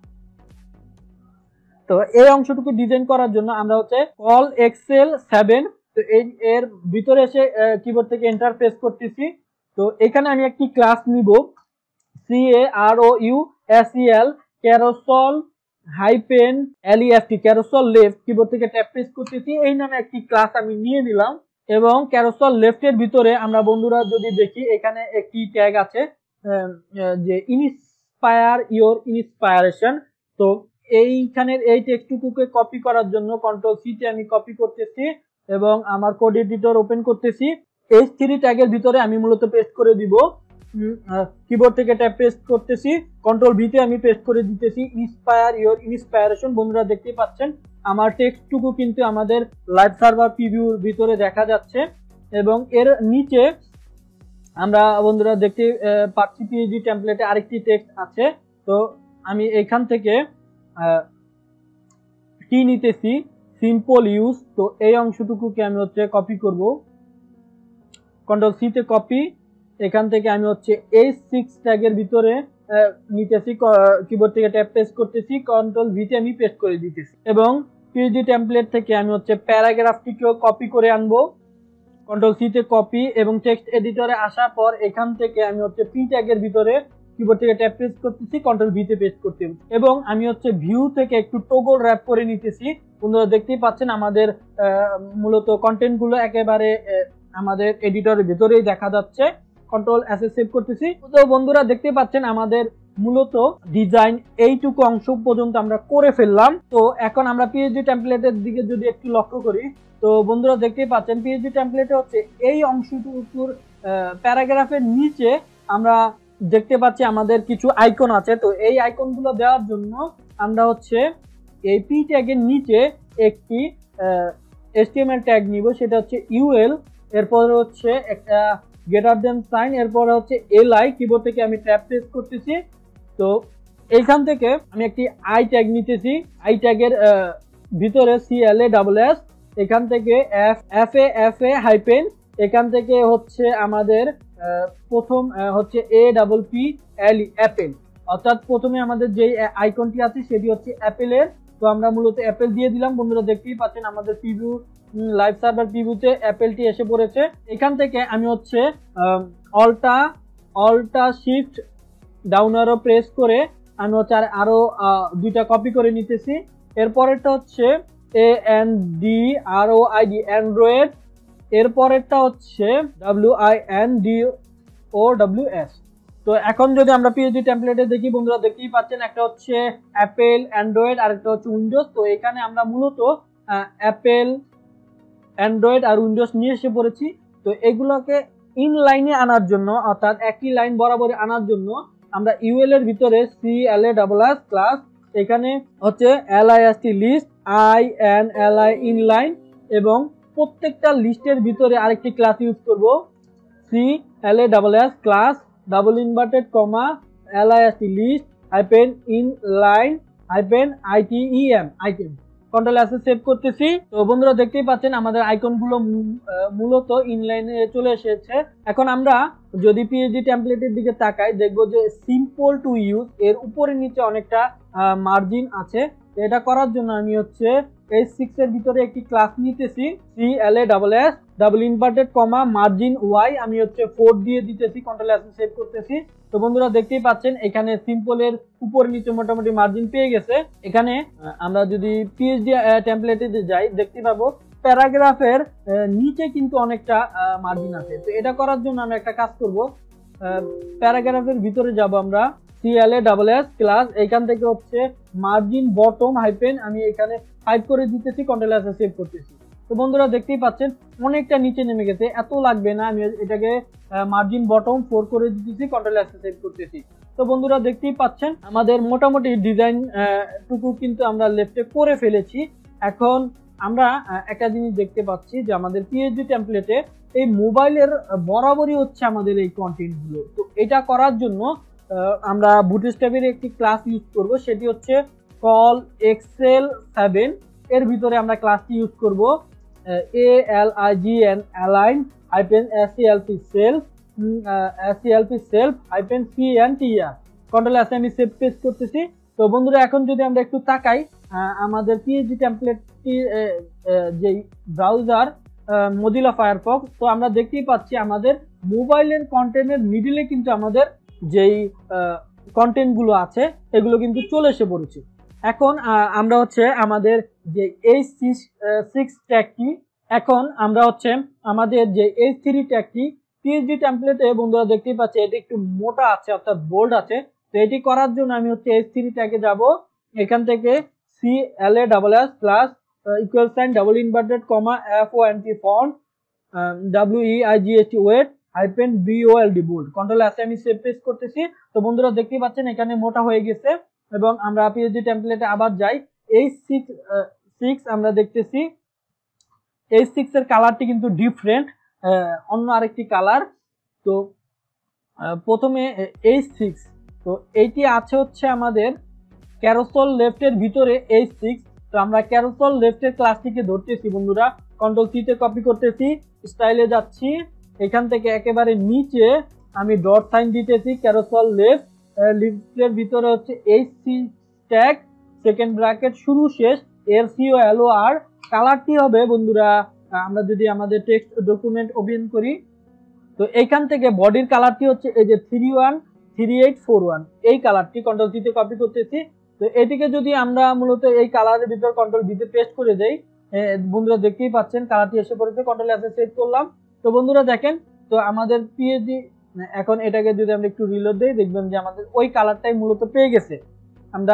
[SPEAKER 1] তো এই অংশটুকু ডিজাইন করার জন্য আমরা হচ্ছে কল এক্সেল সেভেন, তো এই এর ভিতরে এসে কিবোর্ড থেকে এন্টার প্রেস করতেছি। তো এখানে আমি একটি ক্লাস নিব, C A R O U S E L carousel hyphen L E F T carousel left, keyboard থেকে ট্যাপ প্রেস করতেছি, এই নামে একটি ক্লাস আমি নিয়ে নিলাম। এবং ক্যারোসল লেফটের ভিতরে আমরা বন্ধুরা যদি দেখি এখানে একটি ট্যাগ আছে যে ইন্সপায়ার ইওর ইন্সপায়ারেশন। তো এইখানের এই টেক্সটটুকুকে কপি করার জন্য কন্ট্রোল সি তে আমি কপি করতেছি এবং আমার কোড এডিটর ওপেন করতেছি, এইচ থ্রি ট্যাগের ভিতরে আমি মূলত পেস্ট করে দিব। কিবোর্ড থেকে ট্যাপ পেস্ট করতেছি, কন্ট্রোল ভি তে আমি পেস্ট করে দিতেছি ইন্সপায়ার ইওর ইন্সপায়ারেশন। বন্ধুরা দেখতেই পাচ্ছেন আমার টেক্সটটুকু কিন্তু আমাদের লাইভ সার্ভার প্রিভিউর ভিতরে দেখা যাচ্ছে এবং এর নিচে আমরা বন্ধুরা দেখতে পাচ্ছি পিএইচডি টেমপ্লেটে আরেকটি টেক্সট আছে। তো আমি এখান থেকে টি নিতেছি, সিম্পল ইউজ, তো এই অংশটুকুকে আমি হচ্ছে কপি করব, কন্ট্রোল সি তে কপি, এখান থেকে আমি হচ্ছে এইচ সিক্স ট্যাগের ভিতরে নিতেছি, কিবোর্ড থেকে ট্যাপ পেস্ট করতেছি, কন্ট্রোল ভি তে আমি পেস্ট করে দিতেছি এবং পিএইচডি টেমপ্লেট থেকে আমি হচ্ছে প্যারাগ্রাফটিকেও কপি করে আনবো, কন্ট্রোল সি তে কপি এবং টেক্সট এডিটরে আসার পর এখান থেকে আমি হচ্ছে পি ট্যাগের ভিতরে কিবোর্ড থেকে ট্যাপ প্রেস করতেছি, কন্ট্রোল ভি তে পেস্ট করতেছি এবং আমি হচ্ছে ভিউ থেকে একটু টগল র‍্যাপ করে নিতেছি। বন্ধুরা দেখতেই পাচ্ছেন আমাদের মূলত কন্টেন্ট গুলো একেবারে আমাদের এডিটরের ভিতরেই দেখা যাচ্ছে, কন্ট্রোল এস সেভ করতেছি। তো বন্ধুরা দেখতে পাচ্ছেন আমাদের মূলত ডিজাইন এইটুকু অংশ পর্যন্ত আমরা করে ফেললাম। তো এখন আমরা পিএইচডি টেমপ্লেটের দিকে যদি একটু লক্ষ্য করি, তো বন্ধুরা দেখতেই পাচ্ছেন পিএইচডি টেমপ্লেটে হচ্ছে এই অংশটুকুর প্যারাগ্রাফের নিচে আমরা দেখতে পাচ্ছি আমাদের কিছু আইকন আছে। তো এই আইকনগুলো দেওয়ার জন্য আমরা হচ্ছে এই পি ট্যাগের নিচে একটি এইচটিএমএল ট্যাগ নিব, সেটা হচ্ছে ইউএল, এরপর হচ্ছে একটা গ্রেটার দেন সাইন, এরপর হচ্ছে এল আই, কিবোর্ড থেকে আমি ট্যাপ প্রেস করতেছি। তো এইখান থেকে আমি একটি আই ট্যাগ নিতেছি, আই ট্যাগের ভিতরে C L A double S, এখান থেকে F F A F A hyphen, এখান থেকে হচ্ছে আমাদের প্রথম হচ্ছে A double P L E apple, অর্থাৎ প্রথমে আমাদের যে আইকনটি আছে সেটি হচ্ছে অ্যাপেলের। তো আমরা মূলত অ্যাপেল দিয়ে দিলাম। বন্ধুরা দেখতেই পাচ্ছেন আমাদের প্রিভিউ লাইভ সার্ভার প্রিভিউতে অ্যাপেলটি এসে পড়েছে। এখান থেকে আমি হচ্ছে alt alt shift down arrow press করে আমি হচ্ছে আরো দুইটা কপি করে নিতেছি। এরপরেরটা হচ্ছে A N D R O I D Android, এরপরেরটা হচ্ছে W I N D O W S. তো এখন যদি আমরা পিএইচডি টেমপ্লেটে দেখি, বন্ধুরা দেখতেই পাচ্ছেন একটা হচ্ছে অ্যাপেল অ্যান্ড্রয়েড আর একটা হচ্ছে উইন্ডোজ। তো এখানে আমরা মূলত অ্যাপেল অ্যান্ড্রয়েড আর উইন্ডোজ নিয়ে এসে পড়েছি। তো এগুলোকে ইন লাইনে আনার জন্য, অর্থাৎ একই লাইন বরাবর আনার জন্য আমরা ইউএল এর ভিতরে C L A double S class, এখানে হচ্ছে L I S T list, I N L I inline এবং প্রত্যেকটা লিস্টের ভিতরে আরেকটি ক্লাস ইউজ করব, C L A double S class double inverted comma L I S T list hyphen inline hyphen I T E M item, control S save করতেছি। তো বন্ধুরা দেখতেই পাচ্ছেন আমাদের আইকন গুলো মূলত ইনলাইনে চলে এসেছে। এখন আমরা যদি পিএইচডি টেমপ্লেটের দিকে তাকাই, দেখবো যে সিম্পল টু ইউজ এর উপরে নিচে অনেকটা মার্জিন আছে। এটা করার জন্য আমি হচ্ছে এইচ সিক্স এর ভিতরে একটি ক্লাস নিতেছি, C L A double S double inverted comma margin Y আমি হচ্ছে ফোর দিয়ে দিতেছি, কন্ট্রোল এস সেভ করতেছি। তো বন্ধুরা দেখতেই পাচ্ছেন এখানে সিম্পলের উপর নিচে মোটামুটি মার্জিন পেয়ে গেছে। এখানে আমরা যদি পিএইচডি টেমপ্লেটে যাই দেখতে পাবো প্যারাগ্রাফের নিচে কিন্তু অনেকটা মার্জিন আছে। তো এটা করার জন্য আমি একটা কাজ করব, প্যারাগ্রাফের ভিতরে যাব আমরা, সিএলএ ডাবল এস ক্লাস, এইখান থেকে হচ্ছে মার্জিন বটম হাইপেন আমি এখানে ফাইভ করে দিতেছি, কন্ট্রোল এস সেভ করতেছি। তো বন্ধুরা দেখতেই পাচ্ছেন অনেকটা নিচে নেমে গেছে, এত লাগবে না, আমি এটাকে মার্জিন বটম ফোর করে দিতেছি, কন্ট্রোল এস সেভ করতেছি। তো বন্ধুরা দেখতেই পাচ্ছেন আমাদের মোটামুটি ডিজাইন টুকু কিন্তু আমরা লেফটে করে ফেলেছি। এখন আমরা একটা জিনিস দেখতে পাচ্ছি যে আমাদের পিএইচডি টেমপ্লেটে এই মোবাইলের বরাবরই হচ্ছে আমাদের এই কন্টেন্ট গুলো। তো এটা করার জন্য আমরা বুটস্ট্র্যাপের একটি ক্লাস ইউজ করব, সেটি হচ্ছে কল এক্সেল সেভেন। এর ভিতরে আমরা ক্লাসটি ইউজ করব A L I G N align hyphen S E L P self S E L P self hyphen C N T R, control S আমি সেভ পেজ করতেছি। তো বন্ধুরা এখন যদি আমরা একটু তাকাই আমাদের পিএইচডি টেমপ্লেটটি যে ব্রাউজার মজিলা ফায়ারফক্স, তো আমরা দেখতেই পাচ্ছি আমাদের মোবাইলের কন্টেন্টের মিডিলে কিন্তু আমাদের যেই কন্টেন্ট গুলো আছে এগুলো কিন্তু চলে এসে পড়েছে। এখন আমরা হচ্ছে আমাদের যে এইচ সিক্স ট্যাগটি, এখন আমরা হচ্ছে আমাদের যে এইচ থ্রি ট্যাগটি পিএইচডি টেমপ্লেটে বন্ধুরা দেখতেই পাচ্ছি এটি একটু মোটা আছে অর্থাৎ বোল্ড আছে। তো এটি করার জন্য আমি হচ্ছে এইচ থ্রি ট্যাগে যাব, এখান থেকে C L A double S plus equal sign double inverted comma F O N T font W E I G S T weight hyphen B O L D bold, control S আমি সেভ পেজ করতেছি। তো বন্ধুরা দেখতেই পাচ্ছেন এখানে মোটা হয়ে গেছে এবং আমরা পিএইচডি টেমপ্লেটে আবার যাই, এইচ সিক্স সিক্স আমরা দেখতেছি এইচ সিক্স এর কালারটি কিন্তু ডিফারেন্ট, অন্য আরেকটি কালার। তো প্রথমে এইচ সিক্স, তো এইটি আছে হচ্ছে আমাদের ক্যারোসল লেফটের ভিতরে এইচ সিক্স। তো আমরা ক্যারোসল লেফটের ক্লাসটিকে ধরতেছি বন্ধুরা, কন্ট্রোল সি তে কপি করতেছি, স্টাইলে যাচ্ছি, এখান থেকে একেবারে নিচে আমি ডট সাইন দিতেছি, ক্যারোসল লেফট লিফটের ভিতরে হচ্ছে H C tag second bracket শুরু শেষ এর সি ও এল ও আর, কালারটি হবে বন্ধুরা আমরা যদি আমাদের টেক্সট ডকুমেন্ট ওপেন করি তো এইখান থেকে বডির কালারটি হচ্ছে এই যে three one three eight four one, এই কালারটি কন্ট্রোল সি তে কপি করতেছি। তো এটিকে যদি আমরা মূলত এই কালারের ভিতর কন্ট্রোল ভি তে পেস্ট করে দেই, বন্ধুরা দেখতেই পাচ্ছেন কালারটি এসে পড়েছে, কন্ট্রোল এস সেভ করলাম। তো বন্ধুরা দেখেন তো আমাদের পিএইচডি, এখন এটাকে যদি আমরা একটু রিলোড দেই দেখবেন যে আমাদের ওই কালারটাই মূলত পেয়ে গেছে, আমরা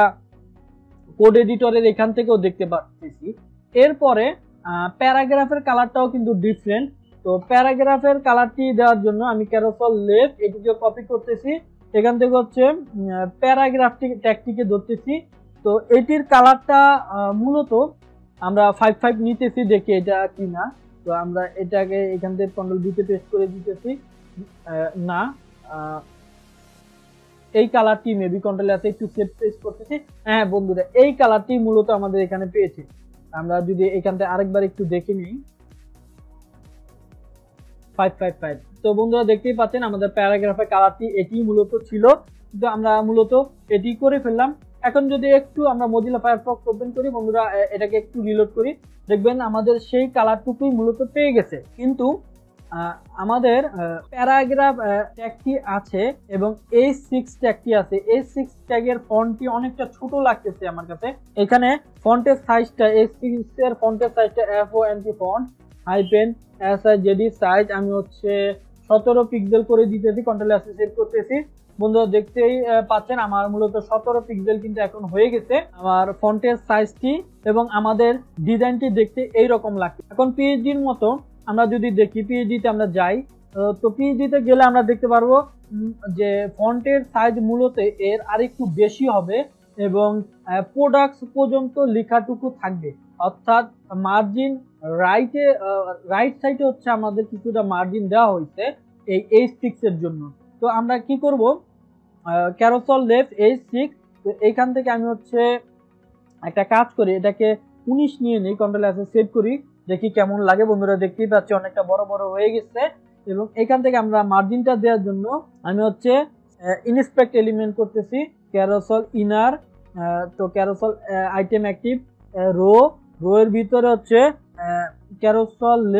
[SPEAKER 1] কোড এডিটরের এখান থেকেও দেখতে পাচ্ছি। এরপরে প্যারাগ্রাফের কালারটাও কিন্তু ডিফারেন্ট। তো প্যারাগ্রাফের কালারটি দেওয়ার জন্য আমি ক্যারোসল লেফট এটিকে কপি করতেছি, এখান থেকে হচ্ছে প্যারাগ্রাফটি ট্যাগটিকে ধরতেছি। তো এটির কালারটা মূলত আমরা ফাইভ ফাইভ নিতেছি, দেখি এটা কি না। তো আমরা এটাকে এখান থেকে কন্ট্রোল ভি তে পেস্ট করে দিতেছি, না এই কালারটি মেবি কন্ট্রোল এস একটু সেভ পেস্ট করতেছি, হ্যাঁ বন্ধুরা এই কালারটি মূলত আমাদের এখানে পেয়েছে। আমরা যদি এখান থেকে আরেকবার একটু দেখে নিই ফাইভ ফাইভ ফাইভ, তো বন্ধুরা দেখতেই পাচ্ছেন আমাদের প্যারাগ্রাফের কালারটি এটি মূলত ছিল, কিন্তু আমরা মূলত এটি করে ফেললাম। এখন যদি একটু আমরা মজিলা ফায়ারফক্স ওপেন করি বন্ধুরা, এটাকে একটু রিলোড করি, দেখবেন আমাদের সেই কালারটুকুই মূলত পেয়ে গেছে। কিন্তু আমাদের প্যারাগ্রাফ ট্যাগটি আছে এবং এইচ সিক্স ট্যাগটি আছে, এইচ সিক্স ট্যাগের ফন্টটি অনেকটা ছোট লাগতেছে আমার কাছে। এখানে ফন্টের সাইজটা এইচ সিক্স এর ফন্টের সাইজটা F O N T font hyphen S I Z E size আমি হচ্ছে সতেরো পিক্সেল করে দিতেছি, কন্ট্রোল এস সেভ করতেছি। বন্ধুরা দেখতেই পাচ্ছেন আমার মূলত সতেরো পিক্সেল কিন্তু এখন হয়ে গেছে আমার ফন্টের সাইজটি এবং আমাদের ডিজাইনটি দেখতে এইরকম লাগছে। এখন পিএইচডির মতো আমরা যদি দেখি, পিএইচডিতে আমরা যাই, তো পিএইচডিতে গেলে আমরা দেখতে পারবো যে ফন্টের সাইজ মূলত এর আরেকটু বেশি হবে এবং প্রোডাক্টস পর্যন্ত লেখাটুকু থাকবে, অর্থাৎ মার্জিন রাইটে রাইট সাইডে হচ্ছে আমাদের কিছুটা মার্জিন দেওয়া হয়েছে এই এইচ সিক্স এর জন্য। তো আমরা কি করব, ক্যারোসল লেফট এইচ সিক্স, তো এইখান থেকে আমি হচ্ছে একটা কাজ করি, এটাকে উনিশ নিয়ে নিই, কন্ট্রোল এস সেভ করি, দেখি কেমন লাগে। বন্ধুরা দেখতেই পাচ্ছি অনেকটা বড় বড় হয়ে গেছে এবং এখান থেকে আমরা মার্জিনটা দেওয়ার জন্য আমি হচ্ছে ইনস্পেক্ট এলিমেন্ট করতেছি, ক্যারোসল ইনার, তো carousel item active row, row এর ভিতরে হচ্ছে ক্যারোসল লেফট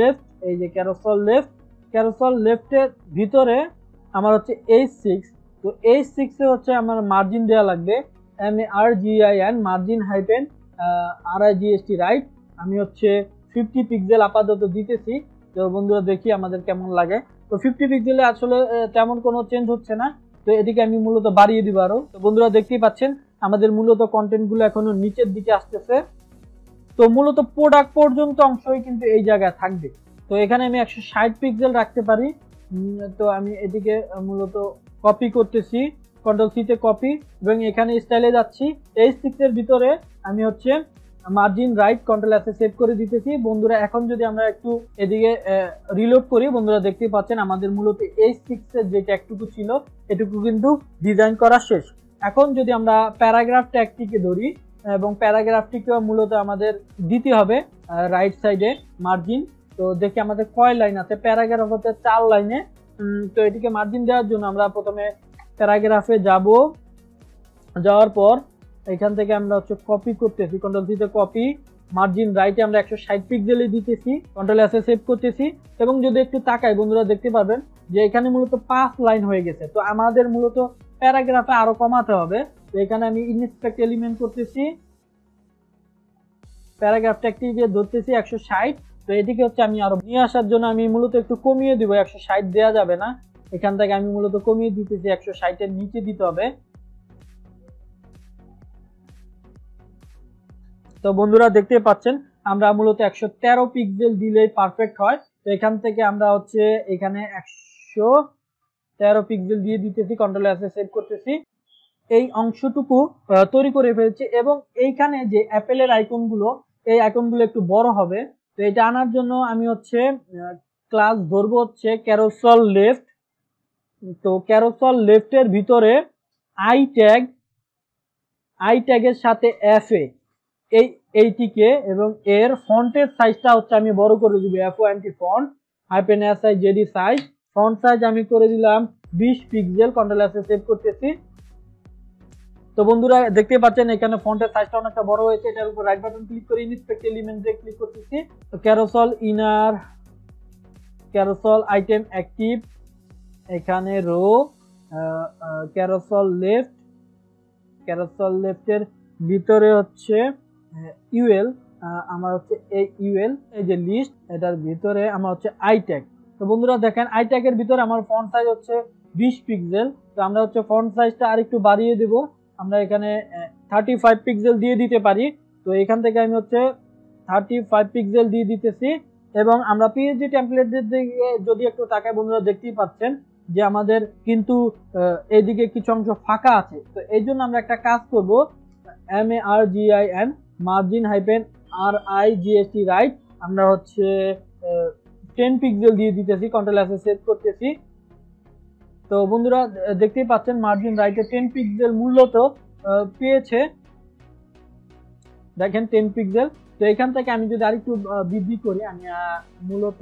[SPEAKER 1] এই যে ক্যারোসল লেফট, ক্যারোসল লেফটের ভিতরে আমার হচ্ছে এইচ সিক্স। তো এইচ সিক্সে হচ্ছে আমার মার্জিন দেওয়া লাগবে, M A R G I N margin hyphen R I G S T right. আমি হচ্ছে ফিফটি পিক্সেল আপাতত দিতেছি। তো বন্ধুরা দেখি আমাদের কেমন লাগে। তো ফিফটি পিক্সেলে আসলে তেমন কোনো চেঞ্জ হচ্ছে না, তো এদিকে আমি মূলত বাড়িয়ে দিব আরো। তো বন্ধুরা দেখতেই পাচ্ছেন আমাদের মূলত কন্টেন্টগুলো এখনো নিচের দিকে আসতেছে। তো মূলত প্রোডাক্ট পর্যন্ত অংশই কিন্তু এই জায়গায় থাকবে। তো এখানে আমি একশো ষাট পিক্সেল রাখতে পারি। তো আমি এদিকে মূলত কপি করতেছি, কন্ট্রোল সিতে কপি, এবং এখানে স্টাইলে যাচ্ছি। এইচ সিক্স এর ভিতরে আমি হচ্ছে মার্জিন রাইট কন্ট্রোল এস এ সেভ করে দিতেছি। বন্ধুরা এখন যদি আমরা একটু এদিকে রিলোড করি, বন্ধুরা দেখতেই পাচ্ছেন আমাদের মূলত এইচ সিক্স এর যে ট্যাগটুকু ছিল এটুকু কিন্তু ডিজাইন করা শেষ। এখন যদি আমরা প্যারাগ্রাফ ট্যাগটিকে ধরি, এবং প্যারাগ্রাফটিকে মূলত আমাদের দিতে হবে রাইট সাইডে মার্জিন। তো দেখি আমাদের কয় লাইন আছে, প্যারাগ্রাফ হচ্ছে চার লাইনে। তো এটিকে মার্জিন দেওয়ার জন্য আমরা প্রথমে প্যারাগ্রাফে যাব, যাওয়ার পর এখান থেকে আমরা হচ্ছে কপি করতেছি, কন্ট্রোল সিতে কপি, মার্জিন রাইটে আমরা একশো ষাট পিক্সেলে দিতেছি, কন্ট্রোল এস এ সেভ করতেছি। এবং যদি একটু তাকাই বন্ধুরা দেখতে পাবেন যে এখানে মূলত পাঁচ লাইন হয়ে গেছে। তো আমাদের মূলত প্যারাগ্রাফে আরো কমাতে হবে। তো এখানে আমি ইনস্পেক্ট এলিমেন্ট করতেছি, প্যারাগ্রাফ ট্যাগটিকে ধরতেছি একশো ষাট। তো এদিকে হচ্ছে আমি আরো নিয়ে আসার জন্য আমি মূলত একটু কমিয়ে দিব, একশো ষাট দেওয়া যাবে না, এখান থেকে আমি মূলত কমিয়ে দিতেছি, একশো ষাট এর নিচে দিতে হবে। তো বন্ধুরা দেখতে পাচ্ছেন আমরা মূলত একশো তেরো পিক্সেল দিলেই পারফেক্ট হয়। তো এখান থেকে আমরা হচ্ছে এখানে একশো তেরো পিক্সেল দিয়ে দিতেছি, কন্ট্রোল এস এ সেভ করতেছি। এই অংশটুকু তৈরি করে ফেলছি, এবং এইখানে যে অ্যাপেলের আইকনগুলো, এই আইকনগুলো একটু বড় হবে। তো এটা আনার জন্য আমি হচ্ছে ক্লাস ধরবো হচ্ছে ক্যারোসল লেফট। তো ক্যারোসল লেফটের ভিতরে আই ট্যাগ, আই ট্যাগের সাথে এফ এ, এই এইটিকে, এবং এর ফন্টের সাইজটা হচ্ছে আমি বড় করে দিব, F O N T font hyphen S I Z E size, font size আমি করে দিলাম বিশ পিক্সেল, কন্ট্রোল এস এ সেভ করতেছি। তো বন্ধুরা দেখতে পাচ্ছেন এখানে ফন্টের সাইজটা অনেকটা বড় হয়েছে। এটার উপর রাইট বাটন ক্লিক করে ইনস্পেক্ট এলিমেন্টে ক্লিক করতেছি। তো carousel inner, carousel item active, এখানে রো, ক্যারোসল লেফট, ক্যারোসল লেফটের ভিতরে হচ্ছে ইউএল, আমার হচ্ছে এই ইউএল, এই যে লিস্ট, এটার ভিতরে আমার হচ্ছে আই ট্যাগ। তো বন্ধুরা দেখেন আই ট্যাগের ভিতরে আমার ফন্ট সাইজ হচ্ছে বিশ পিক্সেল। তো আমরা হচ্ছে ফন্ট সাইজটা আরেকটু বাড়িয়ে দেব, আমরা এখানে থার্টি ফাইভ পিক্সেল দিয়ে দিতে পারি। তো এখান থেকে আমি হচ্ছে থার্টি ফাইভ পিক্সেল দিয়ে দিতেছি। এবং আমরা পিএইচডি টেমপ্লেটের দিকে যদি একটু তাকাই বন্ধুরা দেখতেই পাচ্ছেন যে আমাদের কিন্তু এইদিকে কিছু অংশ ফাঁকা আছে। তো এই জন্য আমরা একটা কাজ করব, M A R G I N margin hyphen R I G S T right, আমরা হচ্ছে টেন পিক্সেল দিয়ে দিতেছি, কন্ট্রোল এস এ সেভ করতেছি। তো বন্ধুরা দেখতেই পাচ্ছেন মার্জিন রাইটে টেন পিক্সেল মূলত পেয়েছে, দেখেন টেন পিক্সেল। তো এখান থেকে আমি যদি আরেকটু বৃদ্ধি করি, আমি মূলত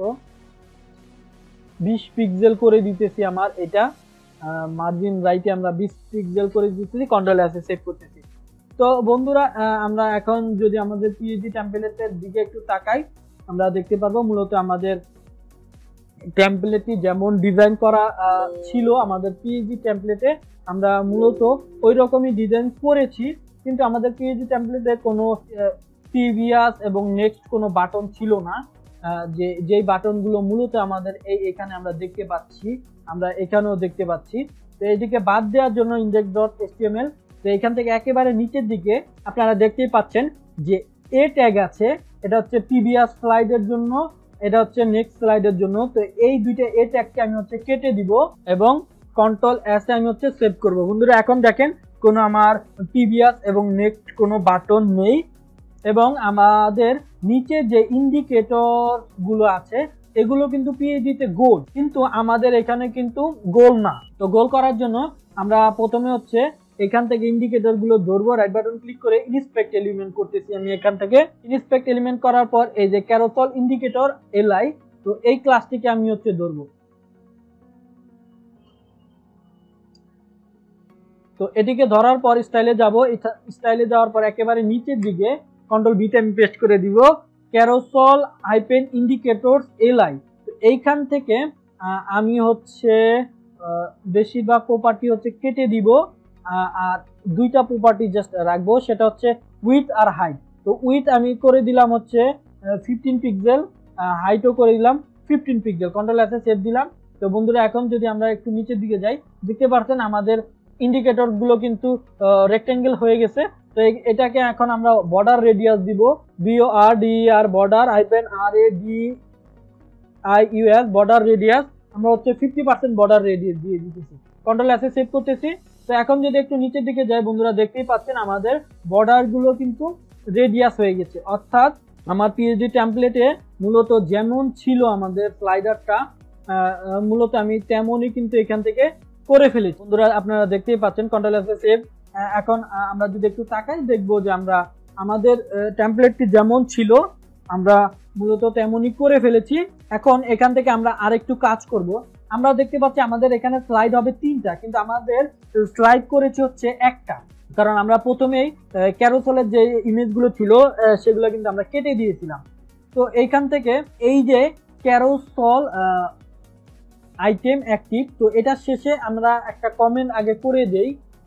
[SPEAKER 1] বিশ পিক্সেল করে দিতেছি, আমার এটা মার্জিন রাইটে আমরা বিশ পিক্সেল করে দিতেছি, কন্ট্রোল এস এ সেভ করতেছি। তো বন্ধুরা আমরা এখন যদি আমাদের পিএইচডি টেমপ্লেটের দিকে একটু তাকাই, আমরা দেখতে পারবো মূলত আমাদের টেমপ্লেটটি যেমন ডিজাইন করা ছিল আমাদের পিএইচডি টেমপ্লেটে, আমরা মূলত ওই রকমই ডিজাইন করেছি, কিন্তু আমাদের পিএইচডি টেমপ্লেটে কোনো প্রিভিয়াস এবং নেক্সট কোনো বাটন ছিল না, যে যেই বাটনগুলো মূলত আমাদের এই এখানে আমরা দেখতে পাচ্ছি, আমরা এখানেও দেখতে পাচ্ছি। তো এইদিকে বাদ দেওয়ার জন্য index dot H T M L, তো এখান থেকে একেবারে নিচের দিকে আপনারা দেখতেই পাচ্ছেন যে এ ট্যাগ আছে, এটা হচ্ছে প্রিভিয়াস স্লাইডের জন্য, এটা হচ্ছে নেক্সট স্লাইডের জন্য। তো এই দুইটা এ ট্যাগকে আমি হচ্ছে কেটে দিব এবং কন্ট্রোল এস আমি হচ্ছে সেভ করব। বন্ধুরা এখন দেখেন কোনো আমার প্রিভিয়াস এবং নেক্সট কোনো বাটন নেই, এবং আমাদের নিচে যে ইন্ডিকেটর গুলো আছে এগুলো কিন্তু পিএইচডি তে গোল, কিন্তু আমাদের এখানে কিন্তু গোল না। তো গোল করার জন্য আমরা প্রথমে হচ্ছে এখান থেকে ইন্ডিকেটর গুলো ধরবো, রাইট বাটন ক্লিক করে ইনস্পেক্ট এলিমেন্ট করতেছি আমি এখান থেকে। ইনস্পেক্ট এলিমেন্ট করার পর এই যে ক্যারোসল ইন্ডিকেটর এলআই, তো এই ক্লাসটিকে আমি হচ্ছে ধরবো। তো এটিকে ধরার পর স্টাইলে যাব, স্টাইলে যাওয়ার পর একেবারে নিচের দিকে কন্ট্রোল ভিতে আমি পেস্ট করে দিব ক্যারোসল হাইপেন ইন্ডিকেটরস এলআই। এইখান থেকে আমি হচ্ছে বেশিরভাগ প্রপার্টি হচ্ছে কেটে দিব, আর দুইটা প্রপার্টি জাস্ট রাখবো, সেটা হচ্ছে উইথ আর হাইট। তো উইথ আমি করে দিলাম হচ্ছে ফিফটিন পিক্সেল, হাইটও করে দিলাম ফিফটিন পিক্সেল, কন্ট্রোল এসে সেভ দিলাম। তো বন্ধুরা এখন যদি আমরা একটু নিচের দিকে যাই, দেখতে পাচ্ছেন আমাদের ইন্ডিকেটর গুলো কিন্তু রেক্টেঙ্গেল হয়ে গেছে। তো এটাকে এখন আমরা বর্ডার রেডিয়াস দিব, B O R D R border hyphen R A D I U S border radius আমরা হচ্ছে ফিফটি পার্সেন্ট বর্ডার রেডিয়াস দিয়ে দিতেছি, কন্ট্রোল এসে সেভ করতেছি। তো এখন যদি একটু নিচের দিকে যাই বন্ধুরা, দেখতেই পাচ্ছেন আমাদের বর্ডার গুলো কিন্তু রেডিয়াস হয়ে গেছে, অর্থাৎ আমার পিএইচডি টেমপ্লেটে মূলত যেমন ছিল আমাদের স্লাইডারটা মূলত আমি তেমনই কিন্তু এখান থেকে করে ফেলেছি। বন্ধুরা আপনারা দেখতেই পাচ্ছেন, কন্ট্রোল এস সেভ। এখন আমরা যদি একটু তাকাই দেখবো যে আমরা আমাদের টেমপ্লেটটি যেমন ছিল আমরা মূলত তেমনই করে ফেলেছি। এখন এখান থেকে আমরা আরেকটু কাজ করব। আমরা দেখতে পাচ্ছি আমাদের এখানে স্লাইড হবে তিনটা, কিন্তু আমাদের স্লাইড করেছি হচ্ছে একটা, কারণ আমরা প্রথমেই ক্যারোসেলের যে ইমেজগুলো ছিল সেগুলো কিন্তু আমরা কেটে দিয়েছিলাম। তো এইখান থেকে এই যে ক্যারোসেল আইটেম অ্যাক্টিভ, তো এটা শেষে আমরা একটা কমেন্ট আগে করে দেই,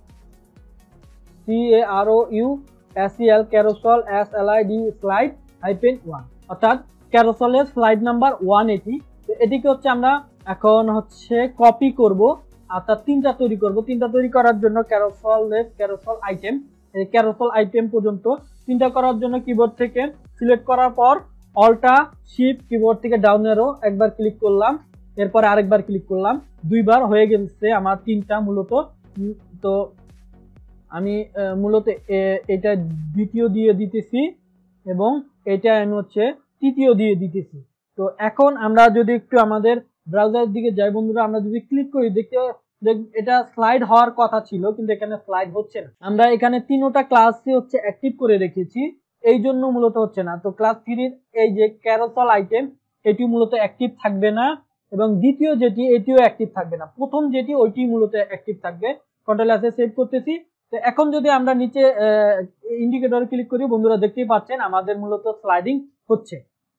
[SPEAKER 1] C A R O U S E L carousel S L I D slide hyphen one, অর্থাৎ ক্যারোসেলের স্লাইড নাম্বার ওয়ান এটি। তো এটিকে হচ্ছে আমরা এখন হচ্ছে কপি করব, অর্থাৎ তিনটা তৈরি করব। তিনটা তৈরি করার জন্য carousel left carousel item, carousel item পর্যন্ত তিনটা করার জন্য কিবোর্ড থেকে সিলেক্ট করার পর অল্টা শিফট কিবোর্ড থেকে ডাউন অ্যারো একবার ক্লিক করলাম, এরপর আরেকবার ক্লিক করলাম, দুইবার হয়ে গেছে আমার তিনটা মূলত। তো আমি মূলত এটা দ্বিতীয় দিয়ে দিতেছি এবং এটা আমি হচ্ছে তৃতীয় দিয়ে দিতেছি। তো এখন আমরা যদি একটু আমাদের ব্রাউজারের দিকে যাই বন্ধুরা, আমরা যদি ক্লিক করি দেখতে এটা স্লাইড হওয়ার কথা ছিল, কিন্তু এখানে স্লাইড হচ্ছে না। আমরা এখানে তিনোটা ক্লাসই হচ্ছে অ্যাক্টিভ করে রেখেছি, এই জন্য মূলত হচ্ছে না। তো ক্লাস থ্রির এই যে ক্যারোসেল আইটেম এটি মূলত অ্যাক্টিভ থাকবে না, এবং দ্বিতীয় যেটি এটিও অ্যাক্টিভ থাকবে না, প্রথম যেটি ওইটি মূলত অ্যাক্টিভ থাকবে। কন্ট্রোল এসে সেভ করতেছি। তো এখন যদি আমরা নিচে ইন্ডিকেটর ক্লিক করি বন্ধুরা, দেখতেই পাচ্ছেন আমাদের মূলত স্লাইডিং হচ্ছে।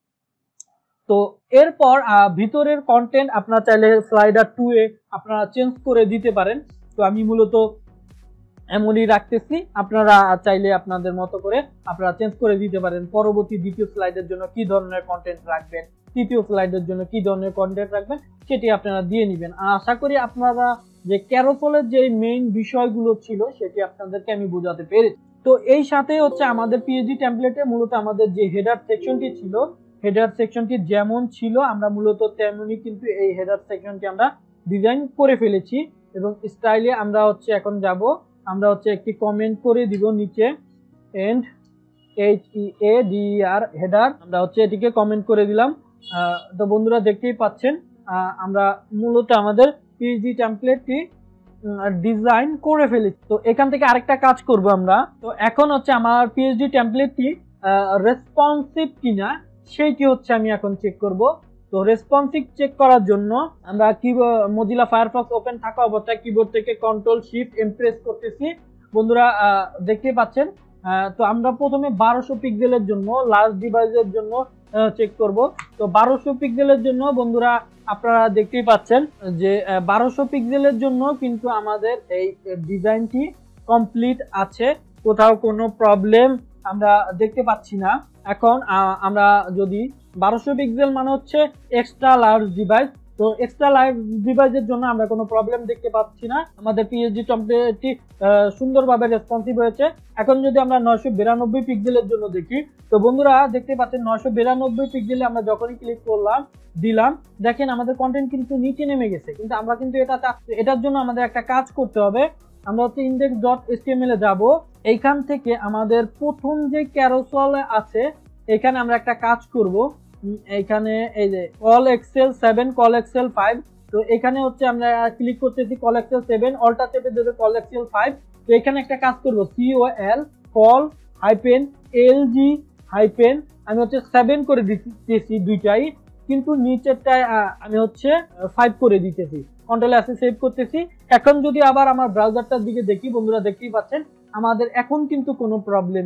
[SPEAKER 1] তো এরপর ভিতরের কন্টেন্ট আপনারা চাইলে স্লাইডার টু এ আপনারা চেঞ্জ করে দিতে পারেন। তো আমি মূলত এমনই রাখতেছি, আপনারা চাইলে আপনাদের মতো করে আপনারা চেঞ্জ করে দিতে পারেন। পরবর্তী দ্বিতীয় স্লাইডের জন্য কি ধরনের কন্টেন্ট রাখবেন, তৃতীয় স্লাইডের জন্য কি ধরনের কন্টেন্ট রাখবেন সেটি আপনারা দিয়ে নেবেন। আশা করি আপনারা যে ক্যারোসেলের যে মেইন বিষয়গুলো ছিল সেটি আপনাদেরকে আমি বোঝাতে পেরেছি। তো এই সাথে হচ্ছে আমাদের পিএইচডি টেমপ্লেটে মূলত আমাদের যে হেডার সেকশনটি ছিল, হেডার সেকশনটি যেমন ছিল আমরা মূলত তেমনই কিন্তু এই হেডার সেকশনটি আমরা ডিজাইন করে ফেলেছি। এবং স্টাইলে আমরা হচ্ছে এখন যাব, আমরা হচ্ছে একটি কমেন্ট করে দিব নিচে, end H E A D R header, আমরা হচ্ছে এটিকে কমেন্ট করে দিলাম। তো বন্ধুরা দেখতেই পাচ্ছেন আমরা মূলত আমাদের পিএইচডি টেমপ্লেটটি ডিজাইন করে ফেলেছি। তো এখান থেকে আরেকটা কাজ করব আমরা। তো এখন হচ্ছে আমার পিএইচডি টেমপ্লেটটি রেসপন্সিভ কিনা সেইটি হচ্ছে আমি এখন চেক করব। তো রেসপন্সিভ চেক করার জন্য আমরা কি মজিলা ফায়ারফক্স ওপেন থাকা অবস্থায় কিবোর্ড থেকে কন্ট্রোল শিফট এম প্রেস করতেছি বন্ধুরা, দেখতেই পাচ্ছেন। তো আমরা প্রথমে বারোশো পিক্সেলের জন্য লার্জ ডিভাইসের জন্য চেক করব। তো বারোশো পিক্সেলের জন্য বন্ধুরা আপনারা দেখতেই পাচ্ছেন যে বারোশো পিক্সেলের জন্য কিন্তু আমাদের এই ডিজাইনটি কমপ্লিট আছে, কোথাও কোনো প্রবলেম আমরা দেখতে পাচ্ছি না। এখন আমরা যদি বারোশো পিক্সেল মানে হচ্ছে এক্সট্রা লার্জ ডিভাইস, তো এক্সট্রা লার্জ ডিভাইসের জন্য আমরা কোনো প্রবলেম দেখতে পাচ্ছি না, আমাদের পিএইচডি টেমপ্লেটটি সুন্দরভাবে রেসপন্সিভ হয়েছে। এখন যদি আমরা নয়শো বিরানব্বই পিক্সেলের জন্য দেখি, তো বন্ধুরা দেখতে পাচ্ছেন নয়শো বিরানব্বই পিক্সেলে আমরা যখনই ক্লিক করলাম দিলাম, দেখেন আমাদের কন্টেন্ট কিন্তু নিচে নেমে গেছে, কিন্তু আমরা কিন্তু এটা চাচ্ছি। এটার জন্য আমাদের একটা কাজ করতে হবে, আমরা হচ্ছে ইন্ডেক্স ডট এইচটিএমএল এ যাব, এইখান থেকে আমাদের প্রথম যে ক্যারোসেল আছে এখানে আমরা একটা কাজ করব। এখানে এই যে col XL seven col XL five, তো এখানে হচ্ছে আমরা ক্লিক করতেছি কল এক্সেল সেভেন, অল্টা চেপে দেবে কল এক্সেল ফাইভ। তো এখানে একটা কাজ করব, COL col hyphen L G hyphen আমি হচ্ছে সেভেন করে দিতেছি দুইটাই, কিন্তু নিচেরটায় আমি হচ্ছে ফাইভ করে দিতেছি। কন্ট্রোল এসে সেভ করতেছি। এখন যদি আবার আমার ব্রাউজারটার দিকে দেখি বন্ধুরা, দেখতেই পাচ্ছেন আমাদের এখন কিন্তু কোনো প্রবলেম নেই।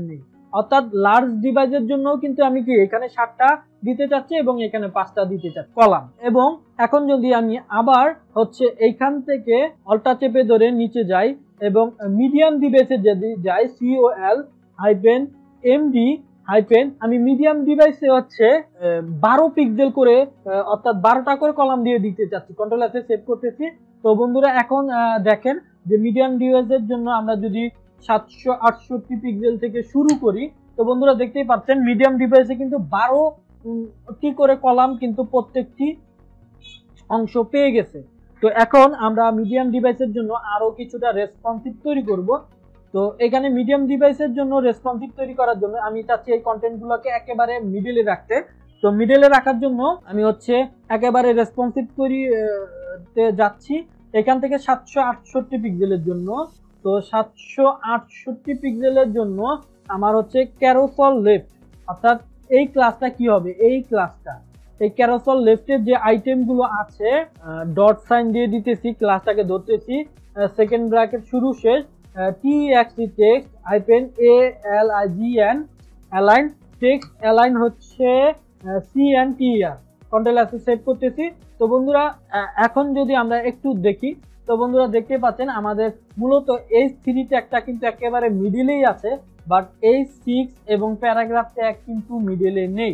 [SPEAKER 1] অর্থাৎ লার্জ ডিভাইসের জন্য কিন্তু আমি কি এখানে সাতটা দিতে চাচ্ছি এবং এখানে পাঁচটা দিতে চাচ্ছি কলাম। এবং এখন যদি আমি আবার হচ্ছে এইখান থেকে অল্টা চেপে ধরে নিচে যাই এবং মিডিয়াম ডিভাইসে যদি যাই সিওএল হাইপেন এমডি হাইপেন আমি মিডিয়াম ডিভাইসে হচ্ছে বারো পিক্সেল করে অর্থাৎ বারোটা করে কলাম দিয়ে দিতে চাচ্ছি। কন্ট্রোল এসে সেভ করতেছি। তো বন্ধুরা এখন দেখেন যে মিডিয়াম ডিভাইসের জন্য আমরা যদি সাতশো আটষট্টি পিক্সেল থেকে শুরু করি, তো বন্ধুরা দেখতেই পাচ্ছেন মিডিয়াম ডিভাইসে কিন্তু বারোটি করে কলাম কিন্তু প্রত্যেকটি অংশ পেয়ে গেছে। তো এখন আমরা মিডিয়াম ডিভাইসের জন্য আরো কিছুটা রেসপন্সিভ তৈরি করব। তো এখানে মিডিয়াম ডিভাইসের জন্য রেসপন্সিভ তৈরি করার জন্য আমি চাচ্ছি এই কন্টেন্টগুলোকে একেবারে মিডলে রাখতে। তো মিডলে রাখার জন্য আমি হচ্ছে একেবারে রেসপন্সিভ তৈরিতে যাচ্ছি এখান থেকে সাতশো আটষট্টি পিক্সেলের জন্য। তো সাতশো আটষট্টি পিক্সেলের জন্য আমার হচ্ছে ক্যারোসল লেফট, অর্থাৎ এই ক্লাসটা কি হবে, এই ক্লাসটা এই ক্যারোসল লেফটের যে আইটেমগুলো আছে ডট সাইন দিয়ে দিতেছি, ক্লাসটাকে ধরতেছি, সেকেন্ড ব্র্যাকেট শুরু শেষ T X T text hyphen A L I G N align text align হচ্ছে C N T R control S save করতেছি। তো বন্ধুরা এখন যদি আমরা একটু দেখি, তো বন্ধুরা দেখতে পাচ্ছেন আমাদের মূলত এইচ থ্রি ট্যাগটা কিন্তু একেবারে মিডিলেই আছে, বাট এইচ সিক্স এবং প্যারাগ্রাফ ট্যাগ কিন্তু মিডিলে নেই।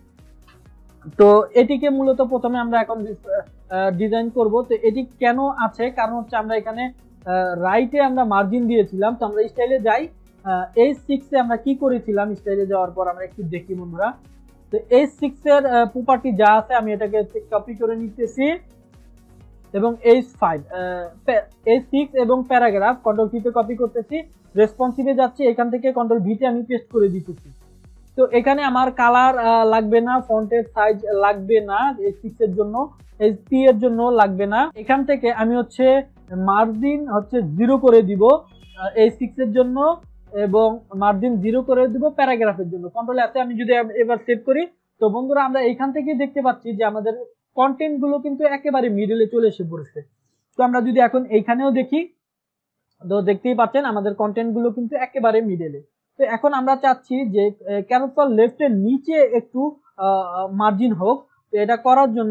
[SPEAKER 1] তো এটিকে মূলত প্রথমে আমরা এখন ডিজাইন করব। তো এটি কেন আছে, কারণ হচ্ছে আমরা এখানে রাইটে আমরা মার্জিন দিয়েছিলাম। তো আমরা স্টাইলে যাই, এইচ সিক্স এ আমরা কি করেছিলাম, স্টাইলে যাওয়ার পর আমরা একটু দেখি বন্ধুরা। তো এইচ সিক্স এর প্রপার্টি যা আছে আমি এটাকে কপি করে নিতেছি এবং এইচ ফাইভ এইচ সিক্স এবং প্যারাগ্রাফ কন্ট্রোল সি তে কপি করতেছি, রেসপন্সিভে যাচ্ছি, এখান থেকে কন্ট্রোল ভি তে আমি পেস্ট করে দিতেছি। তো এখানে আমার কালার লাগবে না, ফন্টের সাইজ লাগবে না, এইচ সিক্স এর জন্য, এইচ পি এর জন্য লাগবে না। এখান থেকে আমি হচ্ছে মার্জিন হচ্ছে জিরো করে দিব এইচ সিক্স এর জন্য এবং মার্জিন জিরো করে দিব প্যারাগ্রাফের জন্য। কন্ট্রোল এসে আমি যদি এবার সেভ করি, তো বন্ধুরা আমরা এইখান থেকে দেখতে পাচ্ছি যে আমাদের কন্টেন্ট গুলো কিন্তু একেবারে মিডলে চলে এসে পড়েছে। তো আমরা যদি এখন এইখানেও দেখি, তো দেখতেই পাচ্ছেন আমাদের কন্টেন্ট গুলো কিন্তু একেবারে মিডলে। তো এখন আমরা চাচ্ছি যে ক্যারোসল লেফটের নিচে একটু মার্জিন হোক। তো এটা করার জন্য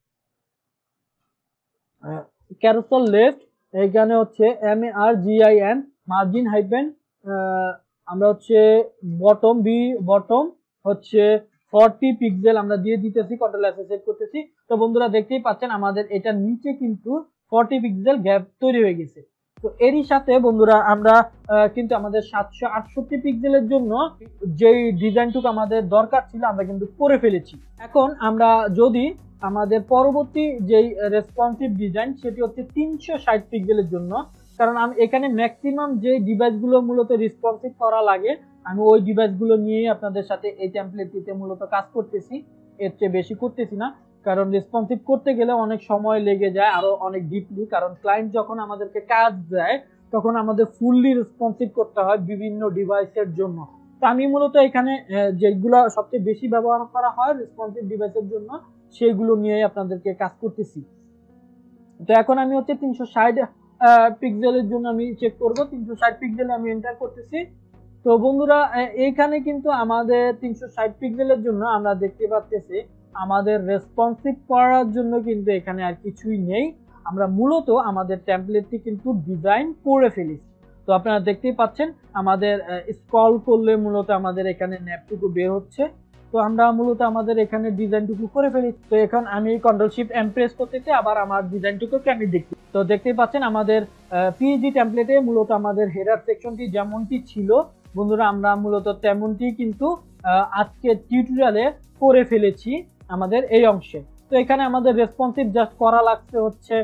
[SPEAKER 1] ক্যারোসল লেফট এখানে হচ্ছে M A R G I N margin hyphen আমরা হচ্ছে বটম বি বটম হচ্ছে ফর্টি পিক্সেল আমরা দিয়ে দিতেছি, কন্ট্রোল এস সেভ করতেছি। তো বন্ধুরা দেখতেই পাচ্ছেন আমাদের এটা নিচে কিন্তু ফর্টি পিক্সেল গ্যাপ তৈরি হয়ে গেছে। তো এরই সাথে বন্ধুরা আমরা কিন্তু আমাদের সাতশো আটষট্টি পিক্সেলের জন্য যেই ডিজাইনটুকু আমাদের দরকার ছিল আমরা কিন্তু করে ফেলেছি। এখন আমরা যদি আমাদের পরবর্তী যেই রেসপন্সিভ ডিজাইন সেটি হচ্ছে তিনশো ষাট পিক্সেলের জন্য, কারণ আমি এখানে ম্যাক্সিমাম যে ডিভাইসগুলো মূলত রেসপন্সিভ করা লাগে আমি ওই ডিভাইসগুলো নিয়ে আপনাদের সাথে এই টেমপ্লেটটিতে মূলত কাজ করতেছি, এর চেয়ে বেশি করতেছি না। কারণ রেসপন্সিভ করতে গেলে অনেক সময় লেগে যায় আরো অনেক ডিপলি, কারণ ক্লায়েন্ট যখন আমাদেরকে কাজ দেয় তখন আমাদের ফুললি রেসপন্সিভ করতে হয় বিভিন্ন ডিভাইসের জন্য। তো আমি মূলত এখানে যেগুলো সবচেয়ে বেশি ব্যবহার করা হয় রেসপন্সিভ ডিভাইসের জন্য সেইগুলো নিয়ে আপনাদেরকে কাজ করতেছি। তো এখন আমি হচ্ছে তিনশো ষাট পিক্সেলের জন্য আমি চেক করব, তিনশো ষাট পিক্সেলে আমি এন্টার করতেছি। তো বন্ধুরা এইখানে কিন্তু আমাদের তিনশো ষাট পিক্সেলের জন্য আমরা দেখতে পাচ্ছি আমাদের রেসপন্সিভ করার জন্য কিন্তু এখানে আর কিছুই নেই, আমরা মূলত আমাদের টেমপ্লেটটি কিন্তু ডিজাইন করে ফেলেছি। তো আপনারা দেখতেই পাচ্ছেন আমাদের স্ক্রল করলে মূলত আমাদের এখানে ন্যাপটুকু বের হচ্ছে। তো আমরা মূলত আমাদের এখানে ডিজাইনটুকু করে ফেলেছি। তো এখন আমি কন্ট্রোল শিফট এম প্রেস করতেছি, আবার আমার ডিজাইনটুকুকে আমি দেখি। তো দেখতেই পাচ্ছেন আমাদের পিএইচডি টেমপ্লেটে মূলত আমাদের হেডার সেকশনটি যেমনটি ছিল বন্ধুরা আমরা মূলত তেমনটি কিন্তু আজকে টিউটোরিয়ালে করে ফেলেছি আমাদের এই অংশে। তো এখানে আমাদের রেসপন্সিভ জাস্ট করা লাগছে হচ্ছে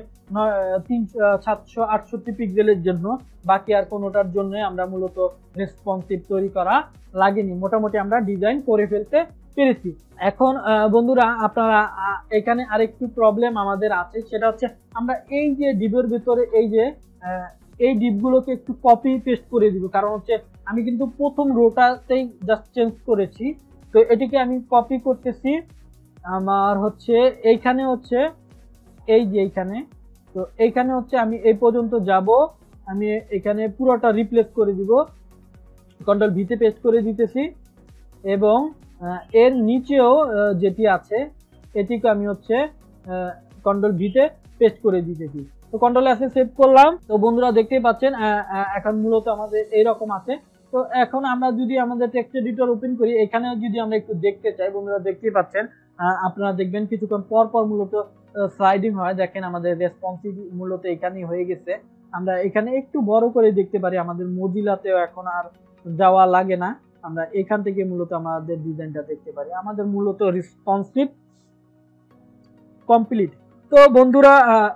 [SPEAKER 1] সাতশো আটষট্টি পিক্সেলের জন্য, বাকি আর কোনোটার জন্য আমরা মূলত রেসপন্সিভ তৈরি করা লাগেনি, মোটামুটি আমরা ডিজাইন করে ফেলতে পেরেছি। এখন বন্ধুরা আপনারা এখানে আরেকটু প্রবলেম আমাদের আছে, সেটা হচ্ছে আমরা এই যে ডিবের ভিতরে এই যে এই ডিপগুলোকে একটু কপি পেস্ট করে দিব, কারণ হচ্ছে আমি কিন্তু প্রথম রোটাতেই জাস্ট চেঞ্জ করেছি। তো এটিকে আমি কপি করতেছি, আমার হচ্ছে এইখানে হচ্ছে এই যে এইখানে, তো এইখানে হচ্ছে আমি এই পর্যন্ত যাব, আমি এখানে পুরোটা রিপ্লেস করে দিব। কন্ট্রোল ভিতে পেস্ট করে দিতেছি এবং এর নিচেও যেটি আছে এটিকে আমি হচ্ছে কন্ট্রোল ভিতে পেস্ট করে দিতেছি। তো কন্ট্রোল এসে সেভ করলাম। তো বন্ধুরা দেখতেই পাচ্ছেন এখন মূলত আমাদের এইরকম আছে। তো এখন আমরা যদি আমাদের টেক্সট এডিটর ওপেন করি, এখানে যদি আমরা একটু দেখতে চাই, বন্ধুরা দেখতেই পাচ্ছেন আপনারা দেখবেন কিছুক্ষণ পর পর মূলত স্লাইডিং হয়। দেখেন আমাদের রেসপন্সিভ মূলত এখানেই হয়ে গেছে। আমরা এখানে একটু বড় করে দেখতে পারি, আমাদের মজিলাতেও এখন আর যাওয়া লাগে না, আমরা এখান থেকে মূলত আমাদের ডিজাইনটা দেখতে পারি। আমাদের মূলত রেসপন্সিভ কমপ্লিট। তো বন্ধুরা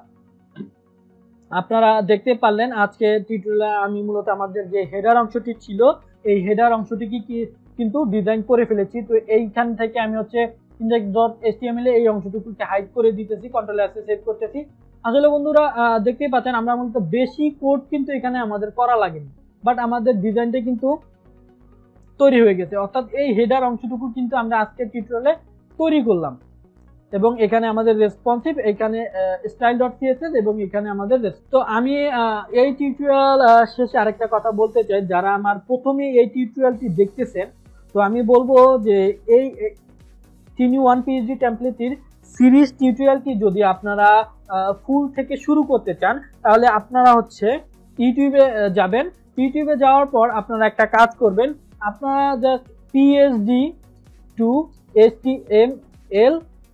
[SPEAKER 1] আপনারা দেখতে পারলেন আজকে টিউটোরিয়ালে আমি মূলত আমাদের যে হেডার অংশটি ছিল এই হেডার অংশটি কি কিন্তু ডিজাইন করে ফেলেছি। তো এইখান থেকে আমি হচ্ছে ইনডেক্স ডট এইচটিএমএল এই অংশটুকুকে হাইড করে দিতেছি, কন্ট্রোল এস সেভ করতেছি। আসলে বন্ধুরা দেখতেই পাচ্ছেন আমরা মূলত বেশি কোড কিন্তু এখানে আমাদের করা লাগেনি, বাট আমাদের ডিজাইনটা কিন্তু তৈরি হয়ে গেছে। অর্থাৎ এই হেডার অংশটুকু কিন্তু আমরা আজকে টিউটোরিয়ালে তৈরি করলাম এবং এখানে আমাদের রেসপন্সিভ, এখানে স্টাইল ডট সিএসএস এবং এখানে আমাদের। তো আমি এই টিউটোরিয়াল শেষে আরেকটা কথা বলতে চাই, যারা আমার প্রথমে এই টিউটোরিয়ালটি দেখতেছেন, তো আমি বলবো যে এই টিনি ওয়ান পিএইচডি টেমপ্লেটের সিরিজ টিউটোরিয়ালটি যদি আপনারা ফুল থেকে শুরু করতে চান, তাহলে আপনারা হচ্ছে ইউটিউবে যাবেন। ইউটিউবে যাওয়ার পর আপনারা একটা কাজ করবেন, আপনারা just PSD to HTML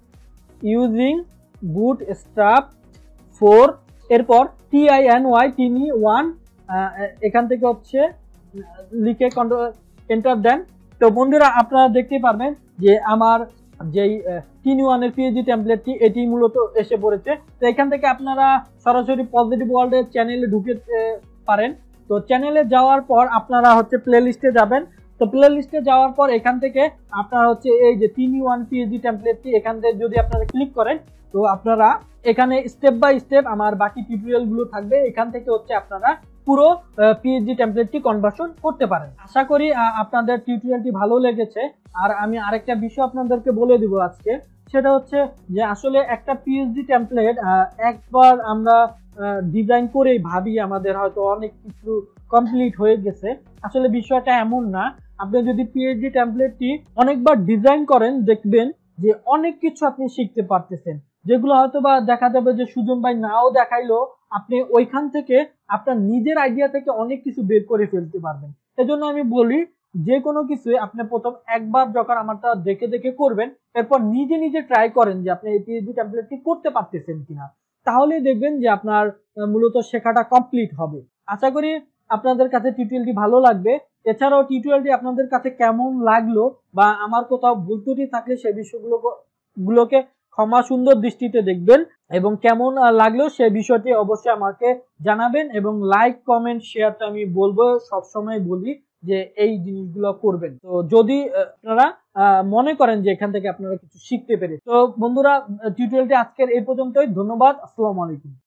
[SPEAKER 1] using bootstrap four, এরপর টিআইএনওয়াই টিনি ওয়ান এখান থেকে হচ্ছে লিখে কন্ট্রোল এন্টার দেন। তো বন্ধুরা আপনারা দেখতে পারবেন যে আমার যেই টিনি ওয়ানের পিএইচডি টেমপ্লেটটি এটি মূলত এসে পড়েছে। তো এখান থেকে আপনারা সরাসরি পজিটিভ ওয়ার্ল্ডের চ্যানেলে ঢুকে পারেন। তো চ্যানেলে যাওয়ার পর আপনারা হচ্ছে প্লে লিস্টে যাবেন। তো প্লে লিস্টে যাওয়ার পর এখান থেকে আপনারা হচ্ছে এই যে টিনি ওয়ান পিএইচডি টেমপ্লেটটি এখান থেকে যদি আপনারা ক্লিক করেন, তো আপনারা এখানে স্টেপ বাই স্টেপ আমার বাকি টিউটোরিয়াল গুলো থাকবে, এখান থেকে হচ্ছে আপনারা পুরো পিএইচডি টেমপ্লেটটি কনভার্সন করতে পারেন। আশা করি আপনাদের টিউটোরিয়ালটি ভালো লেগেছে। আর আমি আরেকটা বিষয় আপনাদেরকে বলে দিব আজকে, সেটা হচ্ছে যে আসলে একটা পিএইচডি টেমপ্লেট একবার আমরা ডিজাইন করেই ভাবি আমাদের হয়তো অনেক কিছু কমপ্লিট হয়ে গেছে। আসলে বিষয়টা এমন না। আপনি যদি পিএইচডি টেমপ্লেটটি অনেকবার ডিজাইন করেন, দেখবেন যে অনেক কিছু আপনি শিখতে পারতেছেন, যেগুলো হয়তো বা দেখা যাবে যে সুজন ভাই নাও দেখাইলো, আপনি ওইখান থেকে আপনার নিজের আইডিয়া থেকে অনেক কিছু বের করে ফেলতে পারবেন। এজন্য আমি বলি যে কোনো কিছু আপনি প্রথম একবার যখন আমারটা দেখে দেখে করবেন, এরপর নিজে নিজে ট্রাই করেন যে আপনি এই পিএইচডি টেমপ্লেটটি করতে পারতেছেন কিনা, তাহলেই দেখবেন যে আপনার মূলত শেখাটা কমপ্লিট হবে। আশা করি আপনাদের কাছে টিউটোরিয়ালটি ভালো লাগবে। এছাড়াও টিউটোরিয়ালটি আপনাদের কাছে কেমন লাগলো বা আমার কোথাও ভুল ত্রুটি থাকলে সেই বিষয়গুলো গুলোকে ক্ষমা সুন্দর দৃষ্টিতে দেখবেন এবং কেমন লাগলো সেই বিষয়টি অবশ্যই আমাকে জানাবেন। এবং লাইক কমেন্ট শেয়ারটা আমি বলবো, সবসময় বলি যে এই জিনিসগুলো করবেন। তো যদি আপনারা মনে করেন যে এখান থেকে আপনারা কিছু শিখতে পেরে। তো বন্ধুরা টিউটোরিয়ালটি আজকের এই পর্যন্তই। ধন্যবাদ। আসসালামু আলাইকুম।